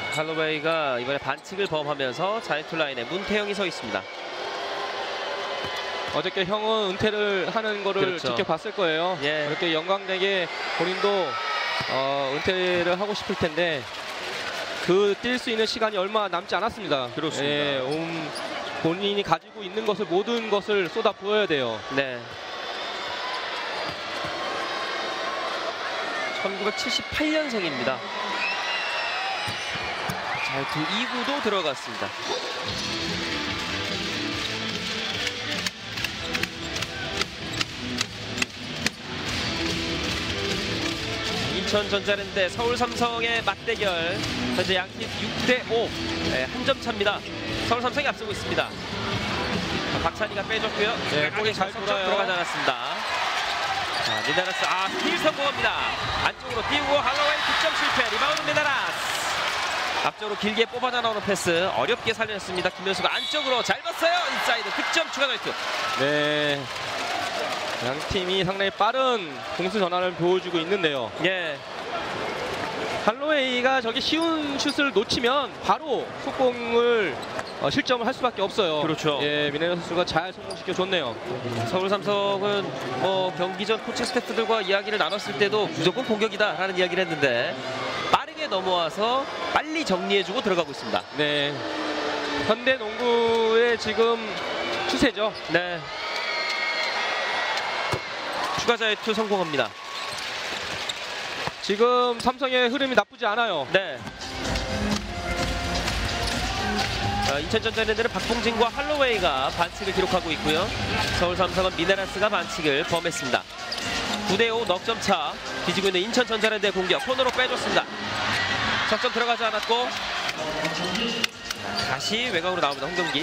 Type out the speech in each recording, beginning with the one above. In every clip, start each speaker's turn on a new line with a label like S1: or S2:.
S1: 할로웨이가 이번에 반칙을 범하면서 자유투 라인에 문태영이 서 있습니다.
S2: 어저께 형은 은퇴를 하는 거를
S1: 그렇죠.
S2: 지켜봤을 거예요.
S1: 예.
S2: 그렇게 영광되게 본인도 은퇴를 하고 싶을 텐데 그 뛸 수 있는 시간이 얼마 남지 않았습니다.
S1: 그렇습니다.
S2: 예, 본인이 가지고 있는 것을 모든 것을 쏟아 부어야 돼요.
S1: 네. 1978년생입니다. 자유투 2구도 들어갔습니다. 인천전자랜드 서울 삼성의 맞대결. 현재 양팀 6대5 한 점 차입니다. 서울 삼성이 앞서고 있습니다. 박찬희가 빼줬고요.
S2: 네, 공이 잘 돌아요.
S1: 들어가지 않았습니다. 자, 미나라스 스틸 성공합니다. 안쪽으로 띄우고 할로웨이 득점 실패. 리바운드 미나라스. 앞쪽으로 길게 뽑아져 나오는 패스 어렵게 살려냈습니다. 김현수가 안쪽으로 잘 봤어요. 인사이드 득점 추가 자유투.
S2: 네. 양 팀이 상당히 빠른 공수 전환을 보여주고 있는데요.
S1: 예.
S2: 할로웨이가 저기 쉬운 슛을 놓치면 바로 속공을 실점을 할 수밖에 없어요.
S1: 그렇죠.
S2: 예, 미네라 선수가 잘 성공시켜 줬네요.
S1: 서울 삼성은 경기 전 코칭 스태프들과 이야기를 나눴을 때도 무조건 공격이다라는 이야기를 했는데 빠르게 넘어와서 빨리 정리해주고 들어가고 있습니다.
S2: 네. 현대 농구의 지금 추세죠.
S1: 네. 추가 자유투 성공합니다.
S2: 지금 삼성의 흐름이 나쁘지 않아요.
S1: 네. 자, 인천전자랜드는 박봉진과 할로웨이가 반칙을 기록하고 있고요. 서울 삼성은 미네라스가 반칙을 범했습니다. 9대5 넉점 차. 뒤지고 있는 인천전자랜드의 공격. 코너로 빼줬습니다. 석점 들어가지 않았고 다시 외곽으로 나옵니다. 홍경기.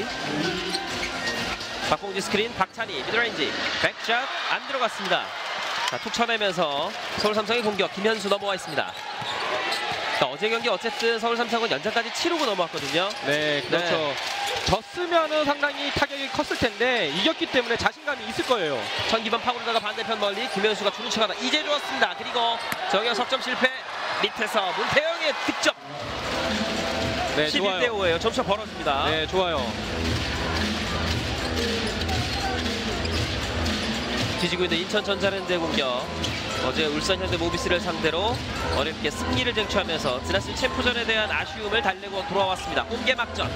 S1: 박봉진 스크린, 박찬희 미드레인지 백샷 안 들어갔습니다. 자, 툭 쳐내면서 서울 삼성의 공격. 김현수 넘어와 있습니다. 자, 어제 경기 어쨌든 서울 삼성은 연장까지 치르고 넘어왔거든요.
S2: 네, 그렇죠.
S1: 네.
S2: 졌으면은 상당히 타격이 컸을 텐데 이겼기 때문에 자신감이 있을 거예요.
S1: 천기반 파고들다가 반대편 멀리 김현수가 주는 척하다 이제 좋았습니다. 그리고 정현 석점 실패. 밑에서 문태영의 득점.
S2: 네,
S1: 11대 5예요. 점수가 벌어집니다.
S2: 네, 좋아요.
S1: 뒤지고 있는 인천전자랜드의 공격. 어제 울산 현대모비스를 상대로 어렵게 승리를 쟁취하면서 지난 시즌 챔프전에 대한 아쉬움을 달래고 돌아왔습니다. 홈개 막전.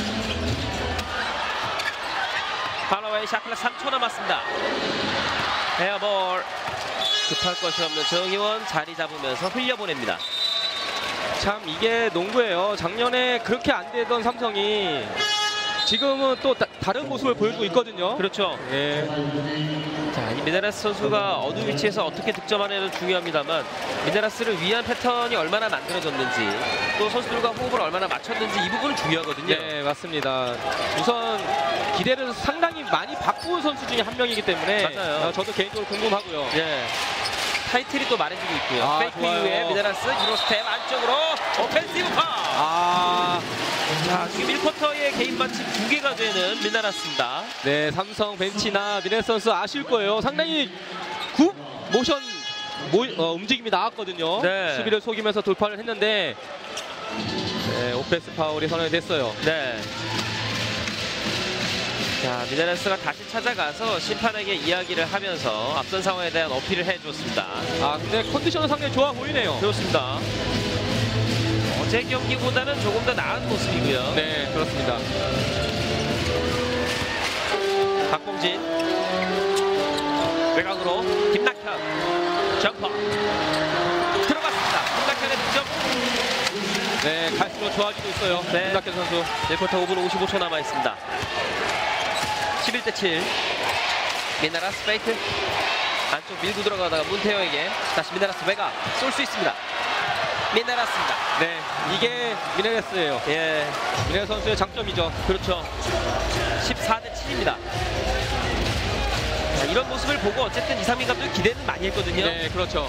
S1: 할로웨이 샷클락 3초 남았습니다. 에어볼. 급할 것이 없는 정희원 자리 잡으면서 흘려보냅니다.
S2: 참 이게 농구예요. 작년에 그렇게 안 되던 삼성이 지금은 또 다른 모습을 보여주고 있거든요.
S1: 그렇죠.
S2: 예.
S1: 자, 이 미네라스 선수가 어느 위치에서 어떻게 득점하느냐는 중요합니다만 미네라스를 위한 패턴이 얼마나 만들어졌는지 또 선수들과 호흡을 얼마나 맞췄는지 이 부분은 중요하거든요.
S2: 네, 맞습니다. 우선 기대를 상당히 많이 바꾼 선수 중에 한 명이기 때문에
S1: 맞아요.
S2: 저도 개인적으로 궁금하고요.
S1: 예. 타이틀이 또 말해주고 있고요. 페이크
S2: 좋아요.
S1: 이후에 미네라스 유로 스텝 안쪽으로 오펜시브 파. 자, 지금 1쿼터에 개인 반칙 2개가 되는 미네라스입니다.
S2: 네, 삼성 벤치나 미네라스 선수 아실 거예요. 상당히 굿 모션 움직임이 나왔거든요.
S1: 네.
S2: 수비를 속이면서 돌파를 했는데 네, 오펜스 파울이 선언이 됐어요.
S1: 네. 자, 미네라스가 다시 찾아가서 심판에게 이야기를 하면서 앞선 상황에 대한 어필을 해줬습니다.
S2: 근데 컨디션은 상당히 좋아 보이네요.
S1: 그렇습니다. 어제 경기보다는 조금 더 나은 모습이고요.
S2: 네, 그렇습니다.
S1: 박봉진 외곽으로 김낙현 점퍼 들어갔습니다. 김낙현의 득점.
S2: 네, 갈수록 좋아지고 있어요.
S1: 네.
S2: 김낙현 선수.
S1: 1쿼터 5분 55초 남아있습니다. 11대 7. 미네라스 페이크 안쪽 밀고 들어가다가 문태영에게 다시 미네라스 외곽 쏠 수 있습니다. 미네라스입니다.
S2: 네, 이게 미네라스예요.
S1: 예,
S2: 미네라스 선수의 장점이죠.
S1: 그렇죠. 14대 7입니다. 자, 이런 모습을 보고 어쨌든 이상민 감독이 기대는 많이 했거든요.
S2: 네, 그렇죠.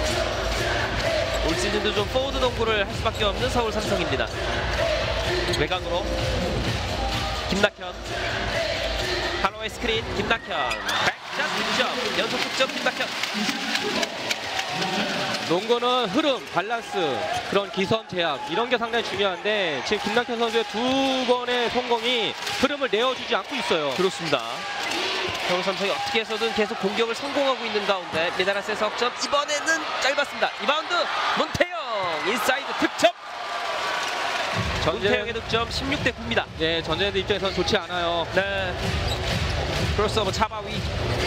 S1: 올 시즌도 좀 포워드 농구를 할 수밖에 없는 서울 삼성입니다. 외곽으로 김낙현, 할로웨이 스크린 김낙현, 백샷 득점, 연속 득점 김낙현.
S2: 농구는 흐름, 밸런스, 그런 기선 제압 이런 게 상당히 중요한데 지금 김낙현 선수의 두 번의 성공이 흐름을 내어주지 않고 있어요.
S1: 그렇습니다. 서울 삼성이 어떻게 해서든 계속 공격을 성공하고 있는 가운데 미나라스의 석점 이번에는 짧았습니다. 리바운드 문태영 인사이드 득점. 문태영의 득점 16대 9입니다.
S2: 네, 전자랜드 입장에서는 좋지 않아요.
S1: 네. 크로스오버 차바위.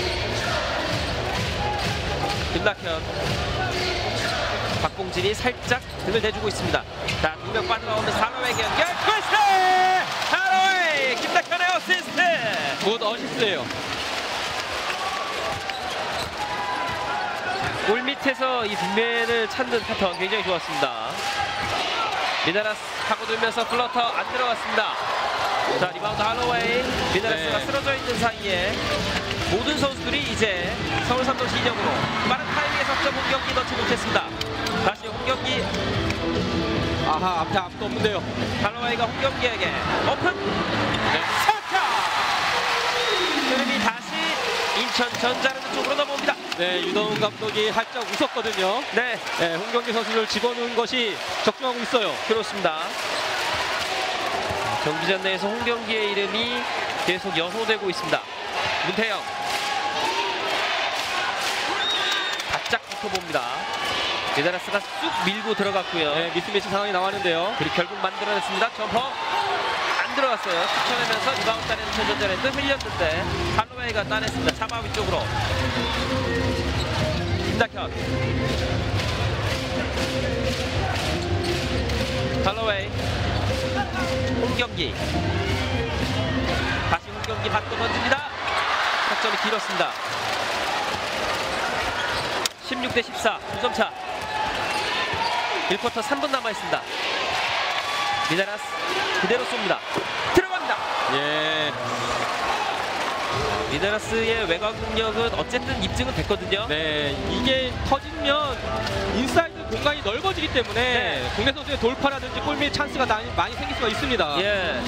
S1: 김낙현. 박봉진이 살짝 등을 대주고 있습니다. 자, 2명 빠져나오면서 하로웨이에게 연결. 크로스! 하로웨이! 김낙현의 어시스트!
S2: 굿 어시스트예요.
S1: 골 밑에서 이 빅맨을 찾는 패턴 굉장히 좋았습니다. 미나라스 파고들면서 플러터 안 들어갔습니다. 자, 리바운드 할로웨이. 미나라스가
S2: 네. 쓰러져
S1: 쓰러져 있는 사이에 모든 선수들이 이제 서울 삼성 진영으로 빠른 타이밍의 석점 홍경기 넣지 못했습니다. 다시 홍경기.
S2: 아하, 앞에 아무도 없는데요.
S1: 할로웨이가 홍경기에게 오픈.
S2: 네.
S1: 석점. 흐름이 다시 인천 전자랜드 쪽으로 넘어옵니다.
S2: 네, 유동훈 감독이 활짝 웃었거든요.
S1: 네,
S2: 네, 홍경기 선수를 집어넣은 것이 적중하고 있어요.
S1: 그렇습니다. 경기장 내에서 홍경기의 이름이 계속 연호되고 있습니다. 문태영 바짝 붙어봅니다. 미나라스가 쑥 밀고 들어갔고요.
S2: 네, 미스매치 상황이 나왔는데요.
S1: 그리고 결국 만들어냈습니다. 점퍼 안 들어갔어요. 툭쳐내면서 리바운드 따내는 전전자랜드 흘렸는데 할로웨이가 따냈습니다. 차바위 쪽으로. 김낙현. 할로웨이. 홍경기. 다시 홍경기 받고 던집니다. 석점이 길었습니다. 16대 14, 2점 차. 1쿼터 3분 남아있습니다. 미나라스 그대로 쏩니다. 들어갑니다.
S2: 예.
S1: 미나라스의 외곽 능력은 어쨌든 입증은 됐거든요.
S2: 네, 이게 터지면 인사이드 공간이 넓어지기 때문에
S1: 네.
S2: 국내 선수의 돌파라든지 골밑 찬스가 많이 생길 수가 있습니다.
S1: 예.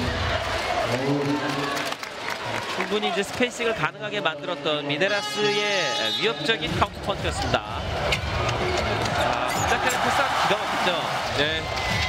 S1: 충분히 이제 스페이싱을 가능하게 만들었던 미네라스의 위협적인 카운터 펀치였습니다. 시작하는 패스가 기가 막히죠.
S2: 네.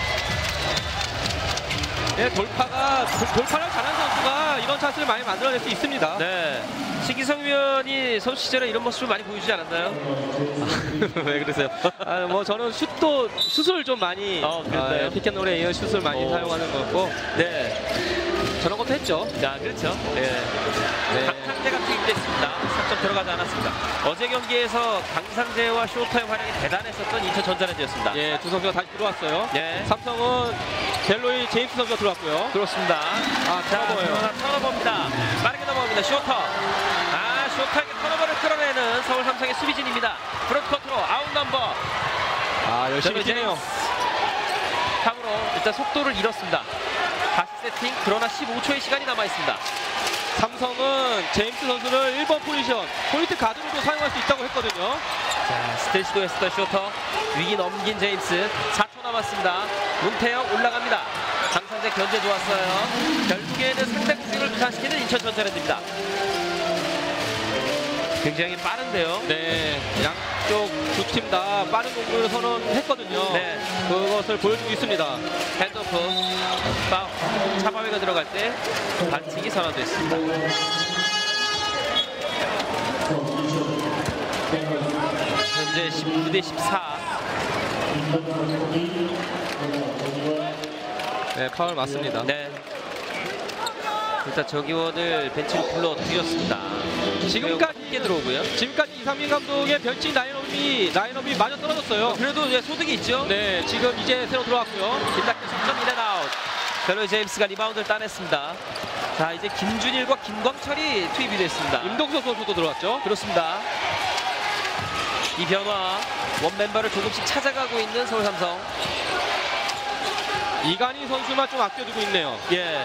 S2: 네, 돌파를 잘하는 선수가 이런 찬스를 많이 만들어낼 수 있습니다.
S1: 네. 신기성 위원이 선수 시절에 이런 모습을 많이 보여주지 않았나요?
S2: 왜 그러세요? 뭐 저는 슛을 좀 많이
S1: 그랬나요?
S2: 피켓롤에 이런 슛을 많이 사용하는 것 같고,
S1: 네.
S2: 저런 것도 했죠.
S1: 자, 그렇죠. 예.
S2: 네.
S1: 강상재가 투입됐습니다. 3점 들어가지 않았습니다. 어제 경기에서 강상재와 쇼타임 활약이 대단했었던 인천 전자랜드였습니다.
S2: 예, 두 선수가 다시 들어왔어요.
S1: 예.
S2: 삼성은 델로이 제임스 선수가 들어왔고요.
S1: 그렇습니다.
S2: 턴오버예요.
S1: 턴오버입니다. 빠르게 넘어옵니다. 쇼터. 쇼터에게 턴오버를 끌어내는 서울 삼성의 수비진입니다. 프론트커트로 아웃 넘버.
S2: 열심히 뛰네요.
S1: 탑으로 일단 속도를 잃었습니다. 다시 세팅. 그러나 15초의 시간이 남아있습니다.
S2: 삼성은 제임스 선수를 1번 포지션 포인트 가드로도 사용할 수 있다고 했거든요.
S1: 자, 스틸 시도했었던 쇼터. 위기 넘긴 제임스. 4초 남았습니다. 문태영 올라갑니다. 강상재 견제 좋았어요. 결국에는 상대 공격을 부산시키는 인천 전자랜드입니다. 굉장히 빠른데요.
S2: 네, 양쪽 두 팀 다 빠른 공격을 선언했거든요.
S1: 네.
S2: 그것을 보여주고 있습니다.
S1: 핸드오프. 파울. 차바위가 들어갈 때 반칙이 선언됐습니다. 현재 19대 14.
S2: 네, 파울 맞습니다.
S1: 네. 일단 정기원을 벤치로 불러 들였습니다.
S2: 지금까지
S1: 함께 들어오고요.
S2: 지금까지 이상민 감독의 벤치 라인업이 마저 떨어졌어요.
S1: 그래도 이제 소득이 있죠.
S2: 네, 지금 이제 새로 들어왔고요.
S1: 김낙현 석점 인앤아웃. 벨로이 제임스가 리바운드를 따냈습니다. 자, 이제 김준일과 김광철이 투입이 됐습니다.
S2: 임동석 선수도 들어왔죠.
S1: 그렇습니다. 이 변화 원 멤버를 조금씩 찾아가고 있는 서울 삼성.
S2: 이간희 선수만 좀 아껴두고 있네요.
S1: 예.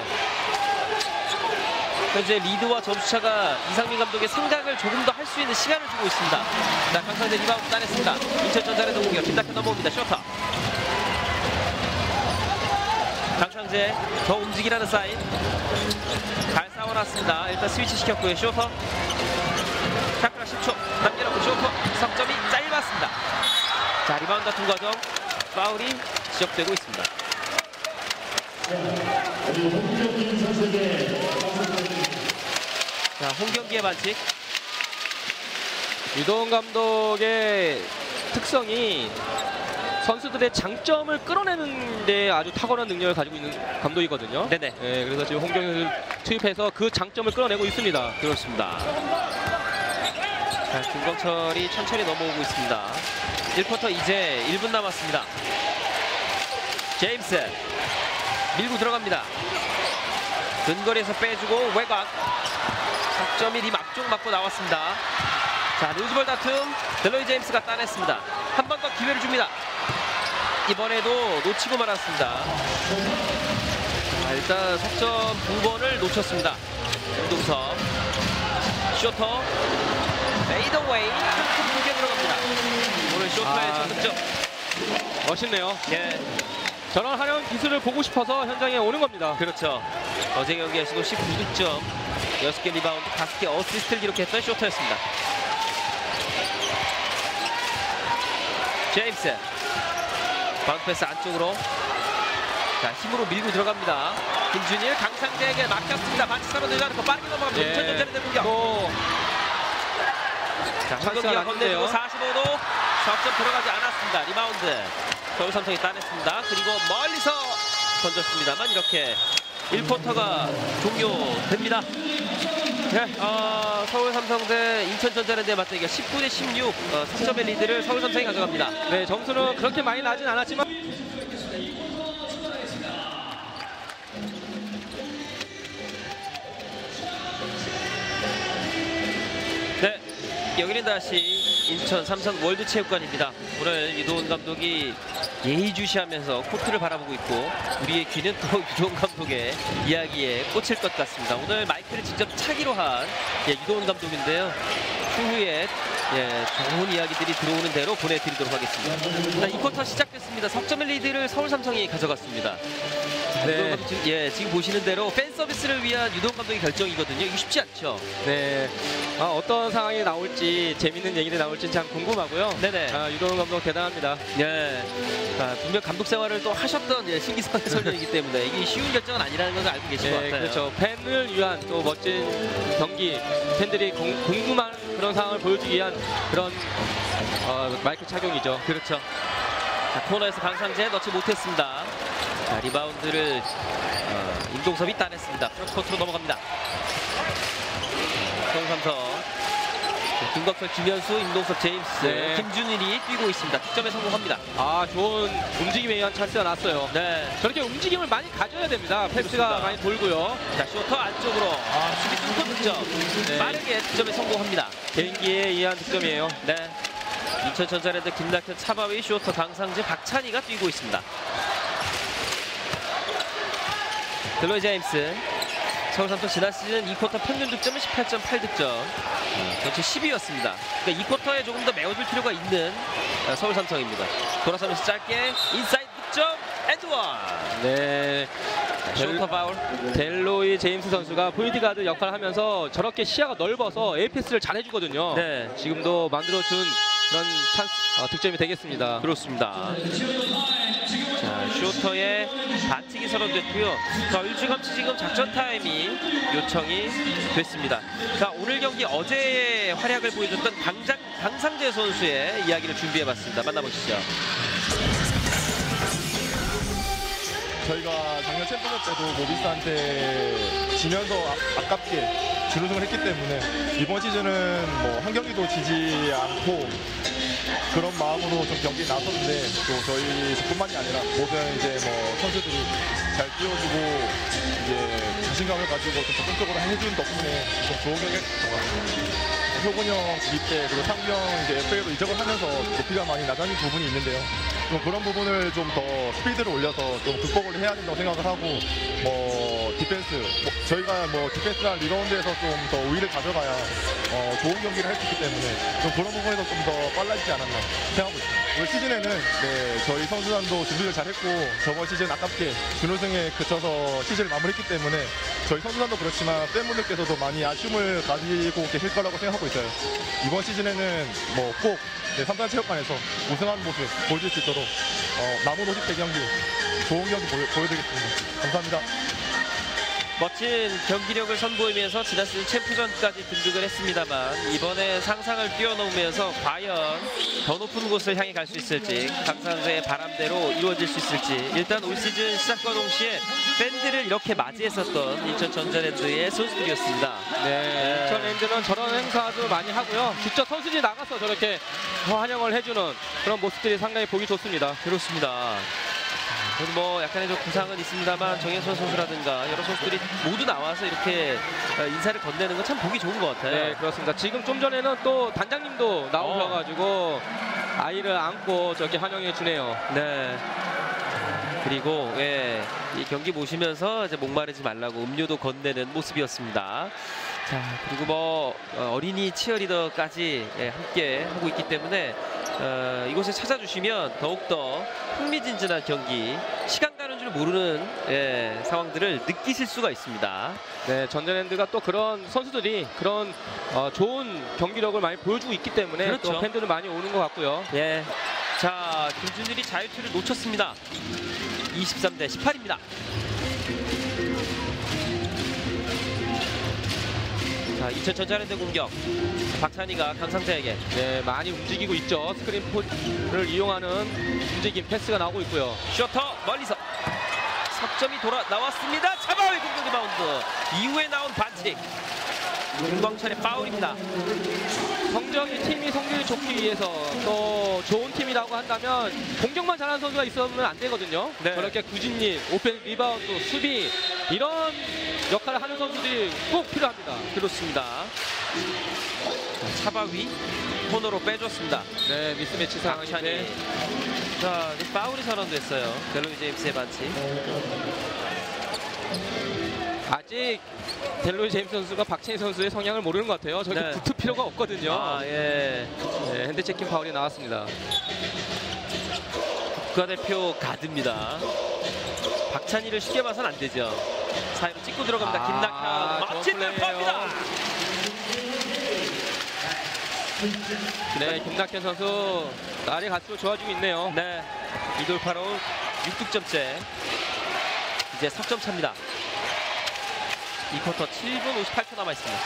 S1: 현재 리드와 점수차가 이상민 감독의 생각을 조금 더 할 수 있는 시간을 주고 있습니다. 자, 강상재 리바운드 따냈습니다. 인천 전자랜드 공격. 김낙현 넘어옵니다. 쇼터. 강상재 더 움직이라는 사인. 잘 싸워놨습니다. 일단 스위치 시켰고요. 쇼터. 샤크라 10초 남겨놓고 쇼터. 석점이 짧았습니다. 자, 리바운드 다툼 과정 파울이 지적되고 있습니다. 자, 홈경기의 반칙.
S2: 유도원 감독의 특성이 선수들의 장점을 끌어내는 데 아주 탁월한 능력을 가지고 있는 감독이거든요.
S1: 네네.
S2: 네, 그래서 지금 홍경현을 투입해서 그 장점을 끌어내고 있습니다.
S1: 그렇습니다. 자, 김광철이 천천히 넘어오고 있습니다. 1쿼터 이제 1분 남았습니다. 제임스 밀고 들어갑니다. 근거리에서 빼주고 외곽. 석점이 림 앞쪽 맞고 나왔습니다. 자, 루즈볼 다툼 델로이 제임스가 따냈습니다. 한 번 더 기회를 줍니다. 이번에도 놓치고 말았습니다. 자, 일단 석점 2번을 놓쳤습니다. 윤동섭 쇼터 페이더웨이 두개 들어갑니다. 오늘 쇼터의 첫 득점.
S2: 멋있네요.
S1: 예,
S2: 저런 화려한 기술을 보고 싶어서 현장에 오는 겁니다.
S1: 그렇죠. 어제 경기에서도 19득점 6개 리바운드 5개 어시스트를 기록했던 쇼터였습니다. 제임스 바운드 패스 안쪽으로. 자, 힘으로 밀고 들어갑니다. 김준일 강상재에게 막혔습니다. 반칙으로 되지 않고 빠르게 넘어갑니다. 인천전자랜드 공격.
S2: 또
S1: 자,
S2: 찬스가
S1: 한경기가 건네주고
S2: 났는데요.
S1: 45도 석점 들어가지 않았습니다. 리바운드 서울 삼성이 따냈습니다. 그리고 멀리서 던졌습니다만 이렇게 1쿼터가 종료됩니다. 네, 서울 삼성 대 인천전자랜드의 맞대결 19대 16 석점의 리드를 서울 삼성이 가져갑니다.
S2: 네, 점수는 그렇게 많이 나진 않았지만
S1: 네, 여기는 다시 인천 삼성 월드체육관입니다. 오늘 유도원 감독이 예의주시하면서 코트를 바라보고 있고 우리의 귀는 또 유도원 감독의 이야기에 꽂힐 것 같습니다. 오늘 마이크를 직접 차기로 한 유도원 감독인데요. 추후에 좋은 이야기들이 들어오는 대로 보내드리도록 하겠습니다. 자, 이 쿼터 시작됐습니다. 석점의 리드를 서울 삼성이 가져갔습니다.
S2: 네.
S1: 지금 보시는 대로 팬 서비스를 위한 유도원 감독의 결정이거든요. 이거 쉽지 않죠.
S2: 네, 어떤 상황이 나올지 재밌는 얘기들이 나올지 참 궁금하고요.
S1: 네네.
S2: 유도원 감독 대단합니다.
S1: 네. 분명 감독 생활을 또 하셨던 신기성 해설위원이기 때문에 이게 쉬운 결정은 아니라는 것을 알고 계신 것
S2: 네,
S1: 같아요.
S2: 그렇죠. 팬을 위한 또 멋진 경기, 팬들이 궁금한 그런 상황을 보여주기 위한 그런 마이크 착용이죠.
S1: 그렇죠. 자, 코너에서 강상재 넣지 못했습니다. 자, 리바운드를 임동섭이 따냈습니다. 프로코트로 넘어갑니다. 서울 삼성. 김광철, 김현수, 임동섭, 제임스,
S2: 네.
S1: 김준일이 뛰고 있습니다. 득점에 성공합니다.
S2: 좋은 움직임에 의한 찬스가 났어요.
S1: 네.
S2: 저렇게 움직임을 많이 가져야 됩니다. 패스가
S1: 그렇습니다.
S2: 많이 돌고요.
S1: 자, 쇼터 안쪽으로 수비 뚫고 득점.
S2: 네.
S1: 빠르게 득점에 성공합니다.
S2: 개인기에 의한 득점이에요.
S1: 네. 인천전자랜드 김낙현, 차바위, 쇼터, 강상재, 박찬희가 뛰고 있습니다. 델로이 제임스. 서울 삼성 지난 시즌 2쿼터 평균 득점은 18.8득점. 전체 10위였습니다. 그러니까 2쿼터에 조금 더 메워줄 필요가 있는 서울 삼성입니다. 돌아서면서 짧게 인사이드 득점 엔드원.
S2: 네.
S1: 쇼터 파울.
S2: 델로이 제임스 선수가 포인트 가드 역할을 하면서 저렇게 시야가 넓어서 에이패스를 잘 해주거든요.
S1: 네.
S2: 지금도 만들어준 그런 찬스, 득점이 되겠습니다.
S1: 그렇습니다. 자, 쇼터의 반칙이 선언됐고요. 자, 일찌감치 지금 작전 타임이 요청이 됐습니다. 자, 오늘 경기 어제의 활약을 보여줬던 강상재 선수의 이야기를 준비해봤습니다. 만나보시죠.
S3: 저희가 작년 챔피언십 때도 모비스한테 지면서 아깝게 준우승을 했기 때문에 이번 시즌은 뭐 한 경기도 지지 않고 그런 마음으로 좀 경기에 나섰는데 또 저희뿐만이 아니라 모든 이제 뭐 선수들이 잘 뛰어주고 이제 자신감을 가지고 좀 적극적으로 해준 덕분에 좀 좋은 경기였던 것 같습니다. 효곤이 형 입대 그리고 상규 형 이제 FA로 이적을 하면서 높이가 많이 낮아진 부분이 있는데요. 좀 그런 부분을 좀 더 스피드를 올려서 좀 극복을 해야 된다고 생각을 하고 디펜스 저희가 디펜스나 리바운드에서 좀 더 우위를 가져가야 좋은 경기를 할 수 있기 때문에 좀 그런 부분에서 좀 더 빨라지지 않았나 생각하고 있습니다. 올 시즌에는 네, 저희 선수단도 준비를 잘했고 저번 시즌 아깝게 준우승에 그쳐서 시즌을 마무리했기 때문에 저희 선수단도 그렇지만 팬분들께서도 많이 아쉬움을 가지고 계실 거라고 생각하고 있어요. 이번 시즌에는 꼭 삼산체육관에서 우승한 모습 보여줄 수 있도록 남은 50대 경기 좋은 경기 보여드리겠습니다. 감사합니다.
S1: 멋진 경기력을 선보이면서 지난 시즌 챔프전까지 등극을 했습습니다만 이번에 상상을 뛰어넘으면서 과연 더 높은 곳을 향해 갈 수 있을지 강 선수의 바람대로 이루어질 수 있을지 일단 올 시즌 시작과 동시에 팬들을 이렇게 맞이했었던 인천 전자랜드의 선수들이었습니다.
S2: 네, 인천랜드는 저런 행사도 많이 하고요. 직접 선수들이 나가서 저렇게 환영을 해주는 그런 모습들이 상당히 보기 좋습니다.
S1: 그렇습니다. 뭐 약간의 좀 부상은 있습니다만 정혜선 선수라든가 여러 선수들이 모두 나와서 이렇게 인사를 건네는 건 참 보기 좋은 것 같아요.
S2: 네, 그렇습니다. 지금 좀 전에는 또 단장님도 나오셔가지고 아이를 안고 저렇게 환영해 주네요.
S1: 네. 그리고 이 경기 보시면서 이제 목마르지 말라고 음료도 건네는 모습이었습니다. 자, 그리고 뭐 어린이 치어리더까지 함께 하고 있기 때문에 이곳에 찾아주시면 더욱더 흥미진진한 경기, 시간 가는 줄 모르는 상황들을 느끼실 수가 있습니다.
S2: 네, 전자랜드가 또 그런 선수들이 그런 좋은 경기력을 많이 보여주고 있기 때문에
S1: 그렇죠.
S2: 또 팬들은 많이 오는 것 같고요.
S1: 예. 자, 김준일이 자유투를 놓쳤습니다. 23대 18입니다. 자, 인천 전자랜드 공격. 박찬희가 강상태에게.
S2: 네, 많이 움직이고 있죠. 스크린 포를 이용하는 움직임 패스가 나오고 있고요.
S1: 셔터 멀리서 석점이 돌아 나왔습니다. 차바위 공격 리바운드. 이후에 나온 반칙. 김광철의 파울입니다.
S2: 팀이 성적이 좋기 위해서 또 좋은 팀이라고 한다면 공격만 잘하는 선수가 있으면 안 되거든요.
S1: 네.
S2: 저렇게 구진님, 오펜 리바운드, 수비 이런 역할을 하는 선수들이 꼭 필요합니다.
S1: 그렇습니다. 자, 차바위 코너로 빼줬습니다.
S2: 네, 미스매치 상황인데
S1: 박찬희. 자, 파울이 선언됐어요. 델로이 제임스의 반칙.
S2: 아직 델로이 제임스 선수가 박찬희 선수의 성향을 모르는 것 같아요. 저기
S1: 네.
S2: 붙을 필요가 없거든요.
S1: 아, 예.
S2: 네, 핸드 체킹 파울이 나왔습니다.
S1: 국가대표 가드입니다. 박찬희를 쉽게 봐서는 안 되죠. 사이로 찍고 들어갑니다. 김낙현 멋진 돌파입니다.
S2: 네, 김낙현 선수 날이 갈수록 좋아지고 있네요.
S1: 네, 이 돌파로 6득점째. 이제 석점 차입니다. 이 쿼터 7분 58초 남아 있습니다.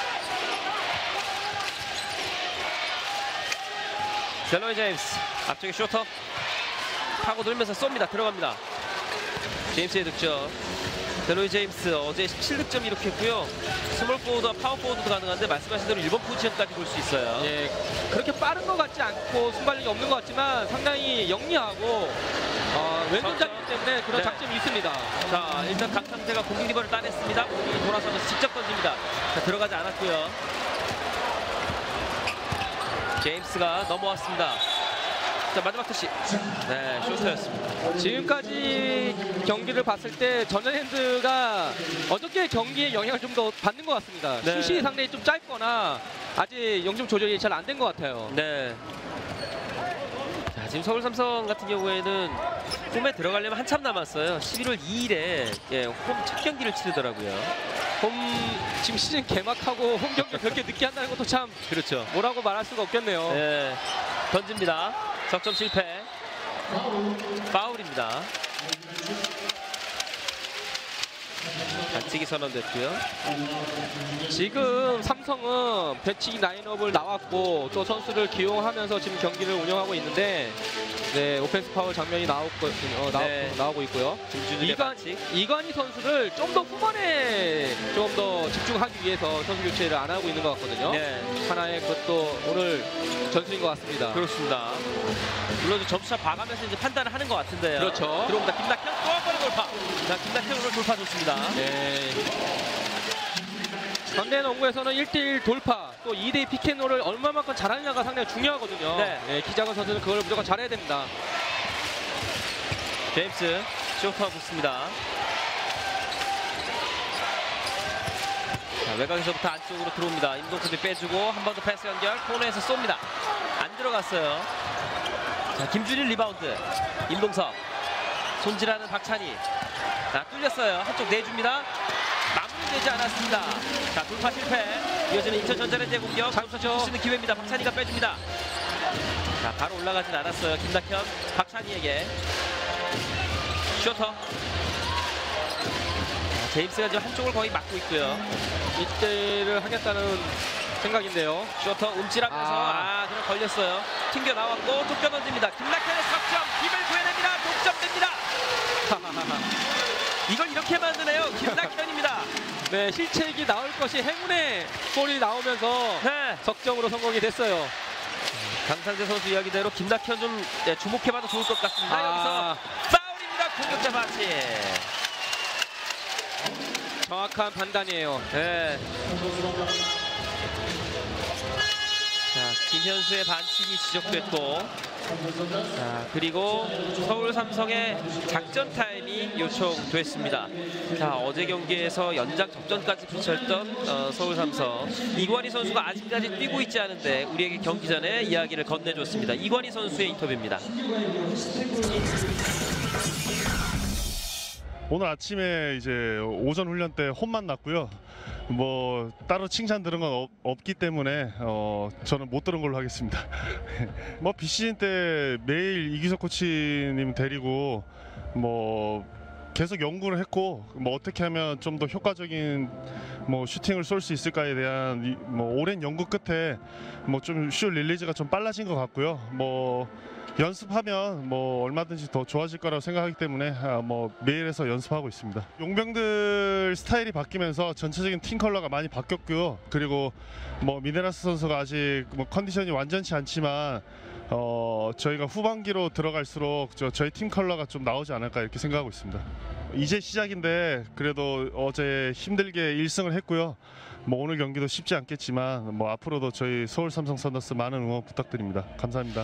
S1: 델로이 제임스 앞쪽에 쇼터 타고 돌면서 쏩니다. 들어갑니다. 제임스의 득점. 델로이 제임스 어제 17득점 기록했고요. 스몰 포워드와 파워 포워드도 가능한데 말씀하신 대로 1번 포지션까지 볼 수 있어요.
S2: 예, 그렇게 빠른 것 같지 않고 순발력이 없는 것 같지만 상당히 영리하고 왼손잡이기 때문에 그런
S1: 네.
S2: 장점이 있습니다.
S1: 자, 일단 강상태가 공격 리버를 따냈습니다. 공격이 돌아서면서 직접 던집니다. 자, 들어가지 않았고요. 제임스가 넘어왔습니다. 자, 마지막 터치. 네, 쇼트였습니다.
S2: 지금까지 경기를 봤을 때 전자랜드가 어저께 경기에 영향을 좀 더 받는 것 같습니다.
S1: 네.
S2: 슛이 상당히 좀 짧거나 아직 영점 조절이 잘 안 된 것 같아요.
S1: 네. 자, 지금 서울 삼성 같은 경우에는 홈에 들어가려면 한참 남았어요. 11월 2일에 홈 첫 경기를 치르더라고요.
S2: 지금 시즌 개막하고 홈 경기 그렇게 늦게 한다는 것도 참
S1: 그렇죠.
S2: 뭐라고 말할 수가 없겠네요.
S1: 네. 던집니다. 석점 실패. 파울입니다. 반칙이 선언됐고요.
S2: 지금 삼성은 배치기 라인업을 나왔고 또 선수를 기용하면서 지금 경기를 운영하고 있는데 네, 오펜스 파울 장면이 나오고 있고요.
S1: 김준일의 반칙.
S2: 이관희 선수를 좀 더 후반에 좀 더 집중하기 위해서 선수 교체를 안 하고 있는 것 같거든요.
S1: 네.
S2: 하나의 그것도 오늘 전술인 것 같습니다.
S1: 그렇습니다. 물론 점수차 봐가면서 이제 판단을 하는 것 같은데요.
S2: 그렇죠.
S1: 들어옵니다. 김낙현 또 한 번의 돌파. 자, 김낙현 오늘 돌파 좋습니다.
S2: 네. 현대 농구에서는 1대1 돌파 또 2대2 피켓롤을 얼마만큼 잘하느냐가 상당히 중요하거든요.
S1: 네.
S2: 기작은 선수는 그걸 무조건 잘해야 됩니다.
S1: 제임스 쇼트하고 있습니다. 자, 외곽에서부터 안쪽으로 들어옵니다. 임동섭이 빼주고 한 번 더 패스 연결 코너에서 쏩니다. 안 들어갔어요. 자, 김준일 리바운드. 임동석. 손질하는 박찬희. 자, 뚫렸어요. 한쪽 내줍니다. 마무리되지 않았습니다. 자, 돌파 실패. 이어지는 인천전자랜드의 공격. 장수죠. 쓰는 기회입니다. 박찬희가 빼줍니다. 자, 바로 올라가진 않았어요. 김낙현. 박찬희에게. 슈터. 제임스가 지금 한쪽을 거의 막고 있고요.
S2: 1대1을 하겠다는 생각인데요.
S1: 슈터 움찔하면서 그럼 걸렸어요. 튕겨 나왔고 또 껴던집니다. 김낙현의 석점. 힘을 구해냅니다. 독점됩니다. 이걸 이렇게 만드네요. 김낙현입니다.
S2: 네, 실책이 나올 것이 행운의 골이 나오면서
S1: 네.
S2: 석점으로 성공이 됐어요.
S1: 강상재 선수 이야기대로 김낙현 좀 주목해봐도 좋을 것 같습니다. 여기서 파울입니다. 공격자 반칙.
S2: 정확한 판단이에요.
S1: 네. 자, 김현수의 반칙이 지적됐고, 자, 그리고 서울 삼성의 작전 타임이 요청됐습니다. 자, 어제 경기에서 연장 접전까지 붙였던 서울 삼성. 이관희 선수가 아직까지 뛰고 있지 않은데 우리에게 경기 전에 이야기를 건네줬습니다. 이관희 선수의 인터뷰입니다.
S4: 오늘 아침에 이제 오전 훈련 때 홈만 났고요. 뭐 따로 칭찬 들은 건 없기 때문에 저는 못 들은 걸로 하겠습니다. 뭐 비시즌 때 매일 이규석 코치님 데리고 뭐 계속 연구를 했고, 뭐 어떻게 하면 좀 더 효과적인 뭐 슈팅을 쏠 수 있을까에 대한 뭐 오랜 연구 끝에 뭐 좀 슛 릴리즈가 좀 빨라진 것 같고요. 뭐 연습하면 뭐 얼마든지 더 좋아질 거라고 생각하기 때문에 뭐 매일에서 연습하고 있습니다. 용병들 스타일이 바뀌면서 전체적인 팀 컬러가 많이 바뀌었고요. 그리고 뭐 미네라스 선수가 아직 뭐 컨디션이 완전치 않지만 저희가 후반기로 들어갈수록 저희 팀 컬러가 좀 나오지 않을까 이렇게 생각하고 있습니다. 이제 시작인데 그래도 어제 힘들게 1승을 했고요. 뭐 오늘 경기도 쉽지 않겠지만 뭐 앞으로도 저희 서울 삼성 선더스 많은 응원 부탁드립니다. 감사합니다.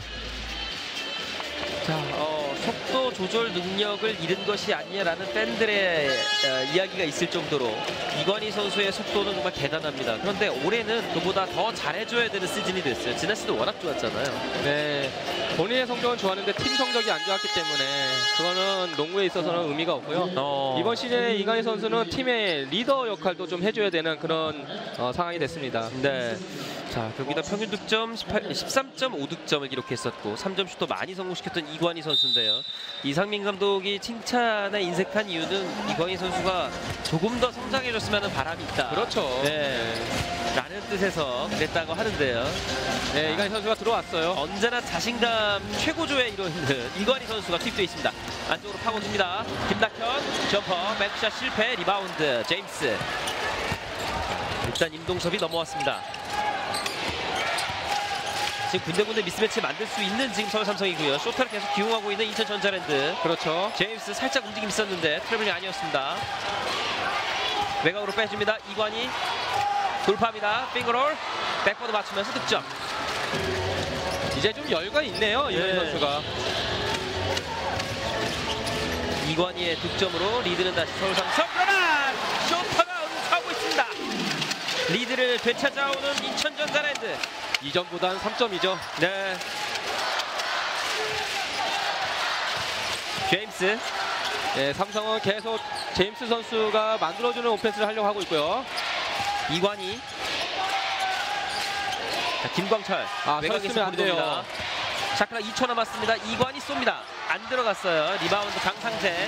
S1: 자, 속도 조절 능력을 잃은 것이 아니냐라는 팬들의 이야기가 있을 정도로 이관희 선수의 속도는 정말 대단합니다. 그런데 올해는 그보다 더 잘해줘야 되는 시즌이 됐어요. 지난 시즌 워낙 좋았잖아요.
S2: 네, 본인의 성적은 좋았는데 팀 성적이 안 좋았기 때문에 그거는 농구에 있어서는 의미가 없고요. 이번 시즌에 이관희 선수는 팀의 리더 역할도 좀 해줘야 되는 그런 상황이 됐습니다.
S1: 네. 자, 경기다 평균 득점 13.5득점을 기록했었고 3점 슛도 많이 성공시켰던 이관희 선수인데요. 이상민 감독이 칭찬에 인색한 이유는 이관희 선수가 조금 더 성장해줬으면 하는 바람이 있다.
S2: 그렇죠.
S1: 네. 라는 뜻에서 그랬다고 하는데요.
S2: 네, 이관희 선수가 들어왔어요.
S1: 언제나 자신감 최고조에 이루어있는 이관희 선수가 투입되어 있습니다. 안쪽으로 파고듭니다. 김낙현 점퍼 백샷 실패. 리바운드 제임스. 일단 임동섭이 넘어왔습니다. 지금 군데군데 미스매치 만들 수 있는 지금 서울 삼성이고요. 쇼트를 계속 기용하고 있는 인천전자랜드.
S2: 그렇죠.
S1: 제임스 살짝 움직임 있었는데 트래블이 아니었습니다. 외곽으로 빼줍니다. 이관희 돌파합니다. 핑거롤 백보드 맞추면서 득점.
S2: 이제 좀 여유가 있네요, 이관희 선수가.
S1: 이관희의 득점으로 리드는 다시 서울 삼성. 그러나 쇼터가 응수하고 있습니다. 리드를 되찾아오는 인천전자랜드.
S2: 이전보다는 3점이죠.
S1: 네. 제임스.
S2: 네, 삼성은 계속 제임스 선수가 만들어주는 오펜스를 하려고 하고 있고요.
S1: 이관희. 자, 김광철. 외곽에서
S2: 쓰면 안 돼요.
S1: 샤크라 2초 남았습니다. 이관희 쏩니다. 안 들어갔어요. 리바운드 강상재.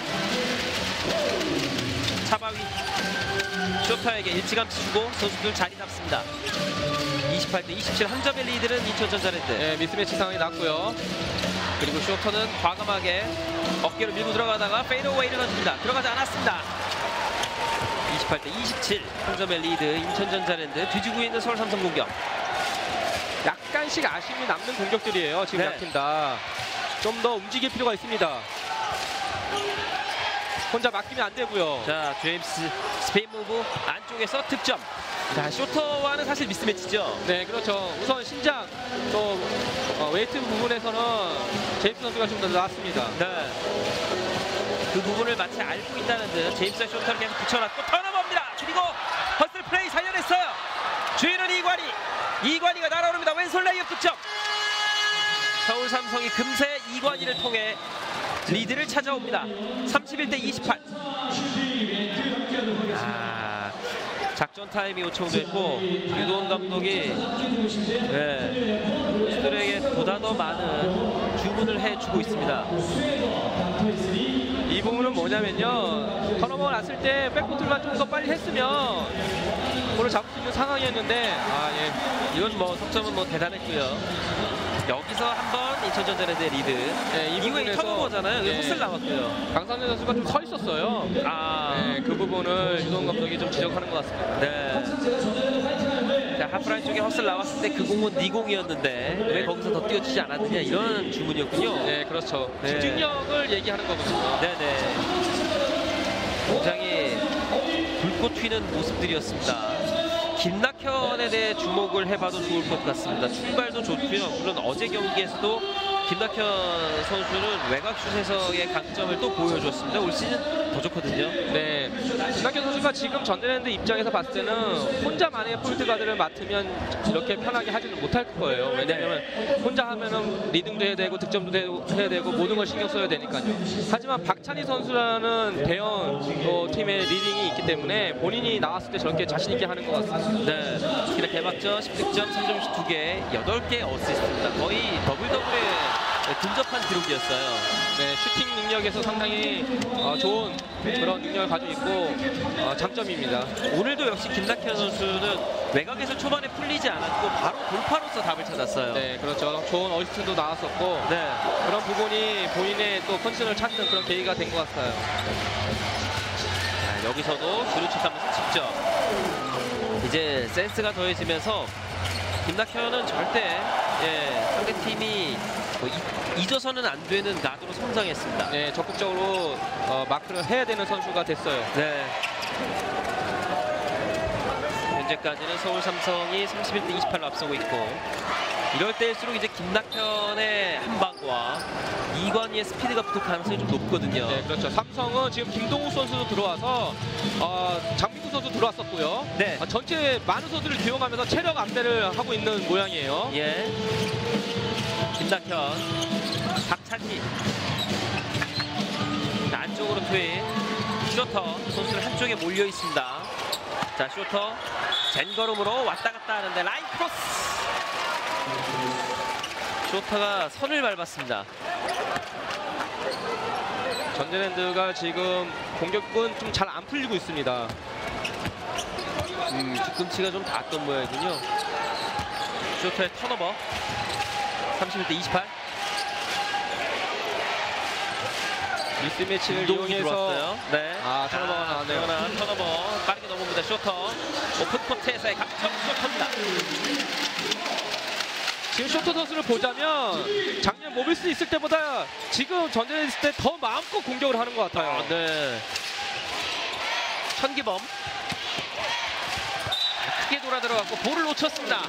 S1: 차바위. 쇼터에게 일찌감치 주고 선수들 자리 잡습니다. 28대 27 한 점의 리드는 인천전자랜드.
S2: 네, 미스매치 상황이 났고요.
S1: 그리고 쇼터는 과감하게 어깨로 밀고 들어가다가 페이드어웨이를 던집니다. 들어가지 않았습니다. 28대 27 한 점의 리드 인천전자랜드. 뒤지고 있는 서울 삼성 공격.
S2: 약간씩 아쉬움이 남는 공격들이에요. 지금
S1: 네.
S2: 양 팀 다. 좀 더 움직일 필요가 있습니다. 혼자 맡기면 안 되고요.
S1: 자, 제임스 스페인 무브 안쪽에서 득점. 자, 쇼터와는 사실 미스매치죠.
S2: 네, 그렇죠. 우선 신장 또 웨이트 부분에서는 제임스 선수가 좀 더 나았습니다.
S1: 네. 그 부분을 마치 알고 있다는 듯 제임스의 쇼터를 계속 붙여놨고 턴오버입니다. 그리고 허슬 플레이 살려냈어요. 주인은 이관희. 이관희가 날아오릅니다. 왼손 레이업 득점. 서울 삼성이 금세 이관희를 통해 리드를 찾아옵니다. 31대 28. 작전 타임이 요청됐고 유도원 감독이 선수들에게 보다 더 많은 주문을 해주고 있습니다.
S2: 이 부분은 뭐냐면요, 턴오버가 났을 때 백코트만 좀 더 빨리 했으면 볼을 잡을 수 있는 상황이었는데
S1: 이건 뭐 석점은 뭐 대단했고요. 여기서 한번 인천전자랜드의 리드.
S2: 이
S1: 이후에
S2: 부분에서
S1: 턴오버잖아요. 헛슬 나왔고요.
S2: 강상준 선수가 좀 서 있었어요. 그 부분을 유동 감독이 좀 지적하는 것 같습니다.
S1: 네. 자, 하프라인 쪽에 헛슬 나왔을 때 그 공은 네 공이었는데 왜 거기서 더 뛰어주지 않았느냐 이런 주문이었군요.
S2: 네, 그렇죠.
S1: 네.
S2: 집중력을 얘기하는 거거든요.
S1: 네네. 굉장히 불꽃 튀는 모습들이었습니다. 김낙현에 대해 주목을 해봐도 좋을 것 같습니다. 출발도 좋고요. 물론 어제 경기에서도 김낙현 선수는 외곽슛에서의 강점을 또 보여줬습니다. 올 시즌 더 좋거든요.
S2: 네, 김낙현 선수가 지금 전자랜드 입장에서 봤을 때는 혼자만의 포인트 가드를 맡으면 이렇게 편하게 하지는 못할 거예요. 왜냐하면 혼자 하면은 리딩도 해야 되고 득점도 해야 되고 모든 걸 신경 써야 되니까요. 하지만 박찬희 선수라는 대형 팀의 리딩이 있기 때문에 본인이 나왔을 때 저렇게 자신 있게 하는 것 같습니다.
S1: 네, 특히나 개막전 10득점, 3점슛 2개, 8개 어시스트입니다. 거의 더블더블에 근접한 기록이었어요.
S2: 네, 슈팅 능력에서 상당히 좋은 그런 능력을 가지고 있고 장점입니다.
S1: 오늘도 역시 김낙현 선수는 외곽에서 초반에 풀리지 않았고 바로 돌파로서 답을 찾았어요.
S2: 네, 그렇죠. 좋은 어시스트도 나왔었고
S1: 네.
S2: 그런 부분이 본인의 또 컨디션을 찾는 그런 계기가 된 것 같아요.
S1: 자, 여기서도 주루 쳤다면서 직접 이제 센스가 더해지면서 김낙현은 절대 상대팀이 뭐 잊어서는 안 되는 가드로 성장했습니다.
S2: 네, 적극적으로 마크를 해야 되는 선수가 됐어요.
S1: 네. 현재까지는 서울 삼성이 31대 28로 앞서고 있고 이럴 때일수록 이제 김낙현의 한 방과 이관희의 스피드가 붙을 가능성이 좀 높거든요.
S2: 네, 그렇죠. 삼성은 지금 김동욱 선수도 들어와서 장민구 선수 들어왔었고요.
S1: 네.
S2: 전체 많은 선수를 기용하면서 체력 안배를 하고 있는 모양이에요.
S1: 예. 김낙현, 박찬희. 안쪽으로 투입. 쇼터 선수들 한쪽에 몰려 있습니다. 자, 쇼터 젠걸음으로 왔다 갔다 하는데 라인 크로스. 쇼터가 선을 밟았습니다.
S2: 전자랜드가 지금 공격은 좀 잘 안 풀리고 있습니다.
S1: 뒤꿈치가 좀 닿았던 모양이군요. 쇼터의 턴오버. 31대 28.
S2: 미스매치를 이용해서
S1: 네.
S2: 턴오버가 나왔네요.
S1: 턴오버 빠르게 넘어옵니다. 쇼터. 오픈코트에서의 각점 쇼터입니다.
S2: 지금 쇼터 선수를 보자면 작년 모빌스 있을 때보다 지금 전자랜드 있을 때 더 마음껏 공격을 하는 것 같아요.
S1: 네. 천기범. 크게 돌아 들어갔고 볼을 놓쳤습니다.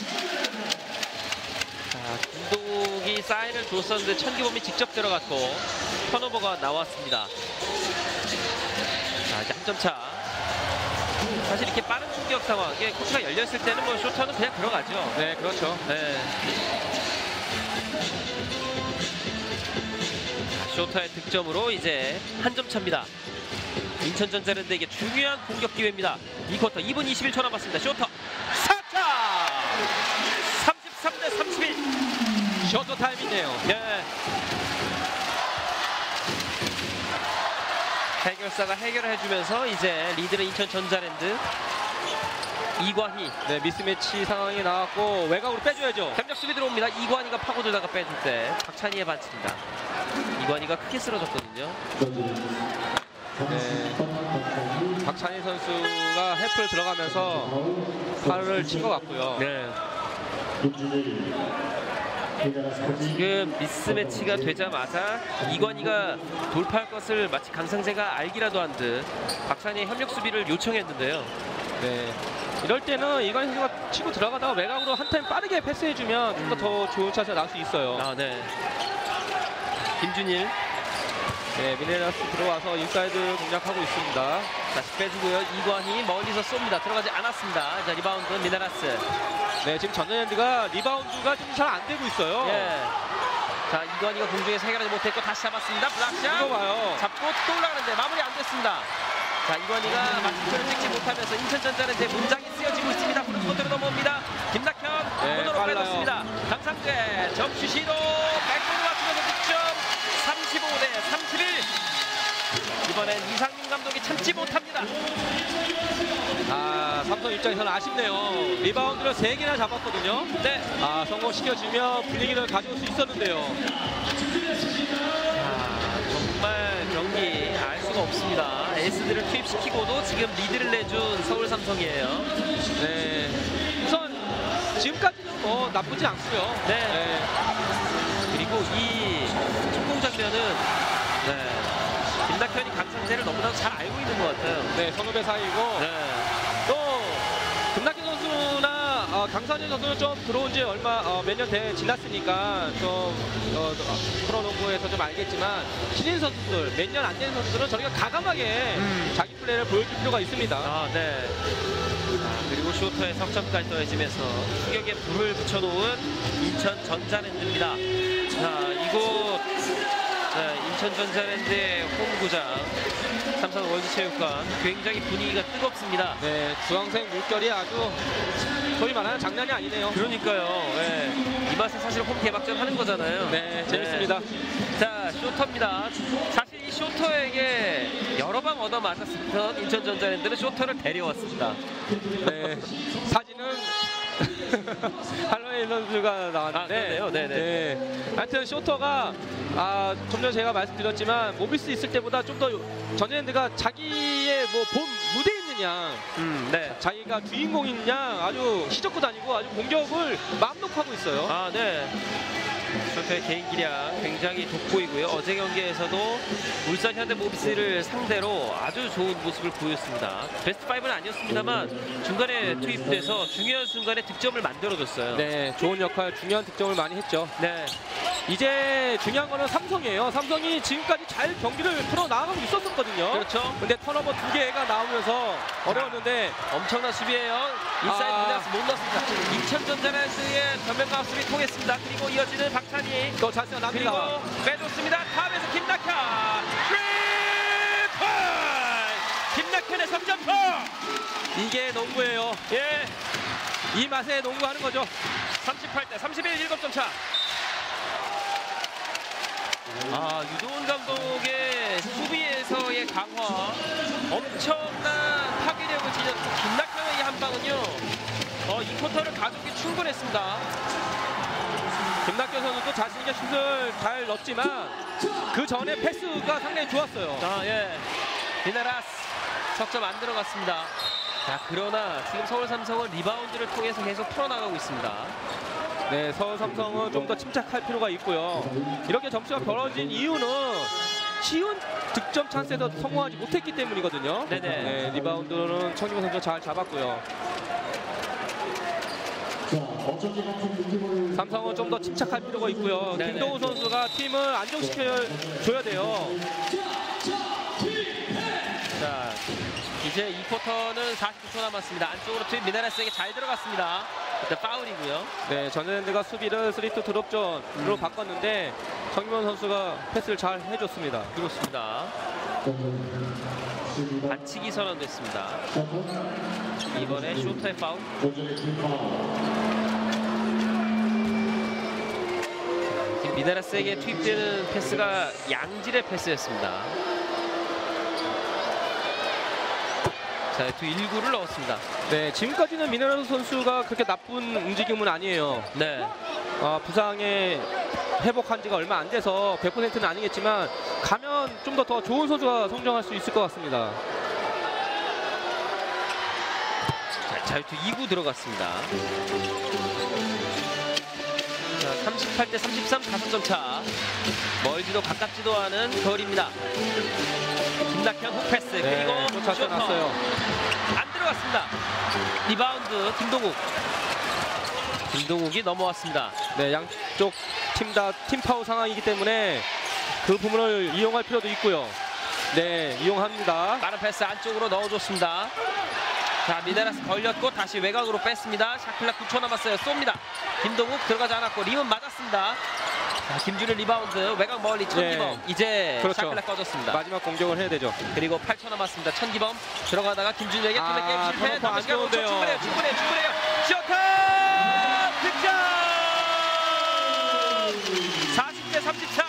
S1: 자, 김동욱이 사인을 줬었는데 천기범이 직접 들어갔고 턴오버가 나왔습니다. 자, 이제 한 점 차. 사실 이렇게 빠른 공격 상황, 이게 코트가 열렸을 때는 뭐 쇼터는 그냥 들어가죠.
S2: 네, 그렇죠.
S1: 네. 자, 쇼터의 득점으로 이제 한 점 차입니다. 인천전자랜드에게 중요한 공격 기회입니다. 이 쿼터 2분 21초 남았습니다. 쇼터 4차 33대 31.
S2: 쇼터 타임이네요.
S1: 네. 해결사가 해결을 해주면서 이제 리드는 인천전자랜드. 이관희.
S2: 네, 미스매치 상황이 나왔고 외곽으로 빼줘야죠.
S1: 협력 수비 들어옵니다. 이관희가 파고들다가 빼줄 때 박찬희의 반칙입니다. 이관희가 크게 쓰러졌거든요.
S2: 네. 박찬희 선수가 해프를 들어가면서 팔을 친 것 같고요.
S1: 네. 지금 미스매치가 되자마자 이관희가 돌파할 것을 마치 강상재가 알기라도 한 듯 박찬희의 협력 수비를 요청했는데요.
S2: 네. 이럴 때는 이관희 선수가 치고 들어가다가 외곽으로 한 타임 빠르게 패스해주면 좀 더 좋은 차가 나올 수 있어요.
S1: 아, 네. 김준일.
S2: 네, 미네라스 들어와서 인사이드 공략하고 있습니다.
S1: 다시 빼주고요. 이관희 멀리서 쏩니다. 들어가지 않았습니다. 자, 리바운드 미네라스.
S2: 네, 지금 전자랜드가 리바운드가 좀 잘 안 되고 있어요.
S1: 예. 자, 이건희가 공중에서 해결하지 못했고 다시 잡았습니다.
S2: 이거
S1: 블락샷
S2: 봐요.
S1: 잡고 또 올라가는데 마무리 안 됐습니다. 자, 이건희가 마침표를 찍지 못하면서 인천전자랜드의 문장이 쓰여지고 있습니다. 프론트코트로 넘어옵니다. 김낙현
S2: 네,
S1: 코너로
S2: 빨라요.
S1: 빼놓습니다. 강상재 점프 시도 백보드 맞추면서 득점 35대 31. 이번엔 이상민 감독이 참지 못합니다.
S2: 아, 삼성 입장에서는 아쉽네요. 리바운드를 3개나 잡았거든요.
S1: 네.
S2: 아, 성공시켜주면 분위기를 가져올 수 있었는데요.
S1: 정말 경기 알 수가 없습니다. 에이스들을 투입시키고도 지금 리드를 내준 서울 삼성이에요.
S2: 네. 우선 지금까지는 뭐 나쁘지 않고요.
S1: 네. 그리고 이 성공 장면은 김낙현이 강상재를 너무나도 잘 알고 있는 것 같아요.
S2: 네, 선후배 사이고
S1: 네.
S2: 또 김낙현 선수나 강산현 선수는 좀 들어온 지 몇 년 지났으니까 좀 프로농구에서 좀 알겠지만 신인 선수들 몇 년 안 된 선수들은 저희가 과감하게 자기 플레이를 보여줄 필요가 있습니다.
S1: 아, 네. 그리고 쇼터의 석점까지 더해지면서 추격에 불을 붙여놓은 인천 전자랜드입니다. 자, 이곳 인천 전자랜드의 홈구장 삼성 월드체육관 굉장히 분위기가 뜨겁습니다.
S2: 네, 주황색 물결이 아주 소위 말하는 장난이 아니네요.
S1: 그러니까요. 네. 이 맛에 사실 홈 개막전 하는 거잖아요.
S2: 네, 재밌습니다.
S1: 자, 쇼터입니다. 사실 이 쇼터에게 여러 방 얻어맞았던 인천전자랜드는 쇼터를 데려왔습니다.
S2: 네, 사진은 할로웨이 선수가 나왔는데,
S1: 네네.
S2: 하여튼 쇼터가 좀 전에 제가 말씀드렸지만 모비스 있을 때보다 좀 더 전자랜드가 자기의 뭐 본 무대 있는 양,
S1: 네.
S2: 자기가 주인공인 양 아주 휘젓고 다니고 아주 공격을 마음 놓고 하고 있어요.
S1: 아, 네. 쇼터의 개인 기량 굉장히 돋보이고요. 어제 경기에서도 울산 현대모비스를 상대로 아주 좋은 모습을 보였습니다. 베스트 5는 아니었습니다만 중간에 투입돼서 중요한 순간에 득점을 만들어줬어요.
S2: 네, 좋은 역할, 중요한 득점을 많이 했죠.
S1: 네.
S2: 이제 중요한 거는 삼성이에요. 삼성이 지금까지 잘 경기를 풀어 나가고 있었거든요.
S1: 그렇죠.
S2: 근데 턴오버 2개가 나오면서 어려웠는데
S1: 엄청난 수비예요. 인사이드 미나스 못 넣었습니다. 인천전자랜드의 변명과 수비 통했습니다. 그리고 이어지는 박찬희.
S2: 또 찬스가 납니다.
S1: 그리고 빼줬습니다. 탑에서 김낙현. 김낙현의 3점포.
S2: 이게 농구예요.
S1: 예.
S2: 이 맛에 농구하는 거죠.
S1: 38대 31 7점 차. 유도훈 감독의 수비에서의 강화, 엄청난 파괴력을 지녔던 김낙현의 이 한 방은요, 이 쿼터를 가져오기 충분했습니다.
S2: 김낙현 선수도 자신있게 슛을 잘 넣었지만 그 전에 패스가 상당히 좋았어요.
S1: 예. 미나라스 석점 안 들어갔습니다. 자, 그러나 지금 서울 삼성은 리바운드를 통해서 계속 풀어나가고 있습니다.
S2: 네, 서울 삼성은 좀 더 침착할 필요가 있고요. 이렇게 점수가 벌어진 이유는 쉬운 득점 찬스에서 성공하지 못했기 때문이거든요.
S1: 네네.
S2: 네, 리바운드는 청규모 선수가 잘 잡았고요. 삼성은 좀 더 침착할 필요가 있고요.
S1: 네네.
S2: 김동우 선수가 팀을 안정시켜줘야 돼요.
S1: 자, 이제 이 쿼터는 49초 남았습니다. 안쪽으로 투입 미나라스에게 잘 들어갔습니다. 일단 파울이고요.
S2: 네, 전자랜드가 수비를 3-2 드롭존으로 바꿨는데 정규원 선수가 패스를 잘 해줬습니다.
S1: 그렇습니다. 반칙이 선언됐습니다. 이번에 쇼터의 파울. 지금 미나라스에게 투입되는 패스가 양질의 패스였습니다. 자, 또 1구를 넣었습니다.
S2: 네, 지금까지는 미네라스 선수가 그렇게 나쁜 움직임은 아니에요.
S1: 네.
S2: 부상에 회복한 지가 얼마 안 돼서 100%는 아니겠지만 가면 좀 더 좋은 선수가 성장할 수 있을 것 같습니다.
S1: 자, 자유투 2구 들어갔습니다. 자, 38대 33 5점 차. 멀지도 가깝지도 않은 거리입니다. 김낙현 훅 패스.
S2: 네,
S1: 그리고
S2: 또 차서 났어요.
S1: 안 들어갔습니다. 리바운드 김동욱. 김동욱이 넘어왔습니다.
S2: 네, 양쪽 팀 다 팀 파울 상황이기 때문에 그 부분을 이용할 필요도 있고요. 네, 이용합니다.
S1: 빠른 패스 안쪽으로 넣어줬습니다. 자, 미네라스 걸렸고 다시 외곽으로 뺐습니다. 샤클락 9초 남았어요. 쏩니다. 김동욱 들어가지 않았고 림은 맞았습니다. 자, 김준일 리바운드 외곽 멀리 천기범. 이제
S2: 그렇죠.
S1: 샤클락 꺼졌습니다.
S2: 마지막 공격을 해야 되죠.
S1: 그리고 8초 남았습니다. 천기범 들어가다가 김준일에게 뚫는 게임 실패.
S2: 턴오버 안
S1: 남은 시간 5초.
S2: 좋은데요.
S1: 충분해요. 쇼타 득점. 40대 33.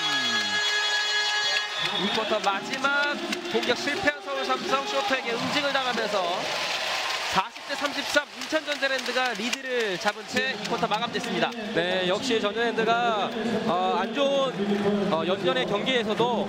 S1: 이 쿼터 마지막 공격 실패한 서울 삼성. 쇼트에게 응징을 당하면서 40대 33 인천전자랜드가 리드를 잡은 채 이 쿼터 마감됐습니다.
S2: 네, 역시 전자랜드가 안 좋은 연전의 경기에서도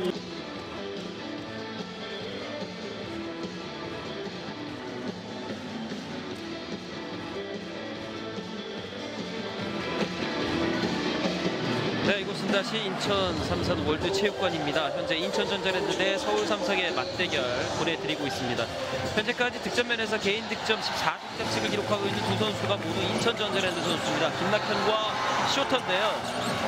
S1: 네, 이곳은 다시 인천 삼산 월드체육관입니다. 현재 인천전자랜드 대 서울 삼성의 맞대결 보내드리고 있습니다. 현재까지 득점면에서 개인 득점 14득점씩을 기록하고 있는 두 선수가 모두 인천전자랜드 선수입니다. 김낙현과 쇼터인데요.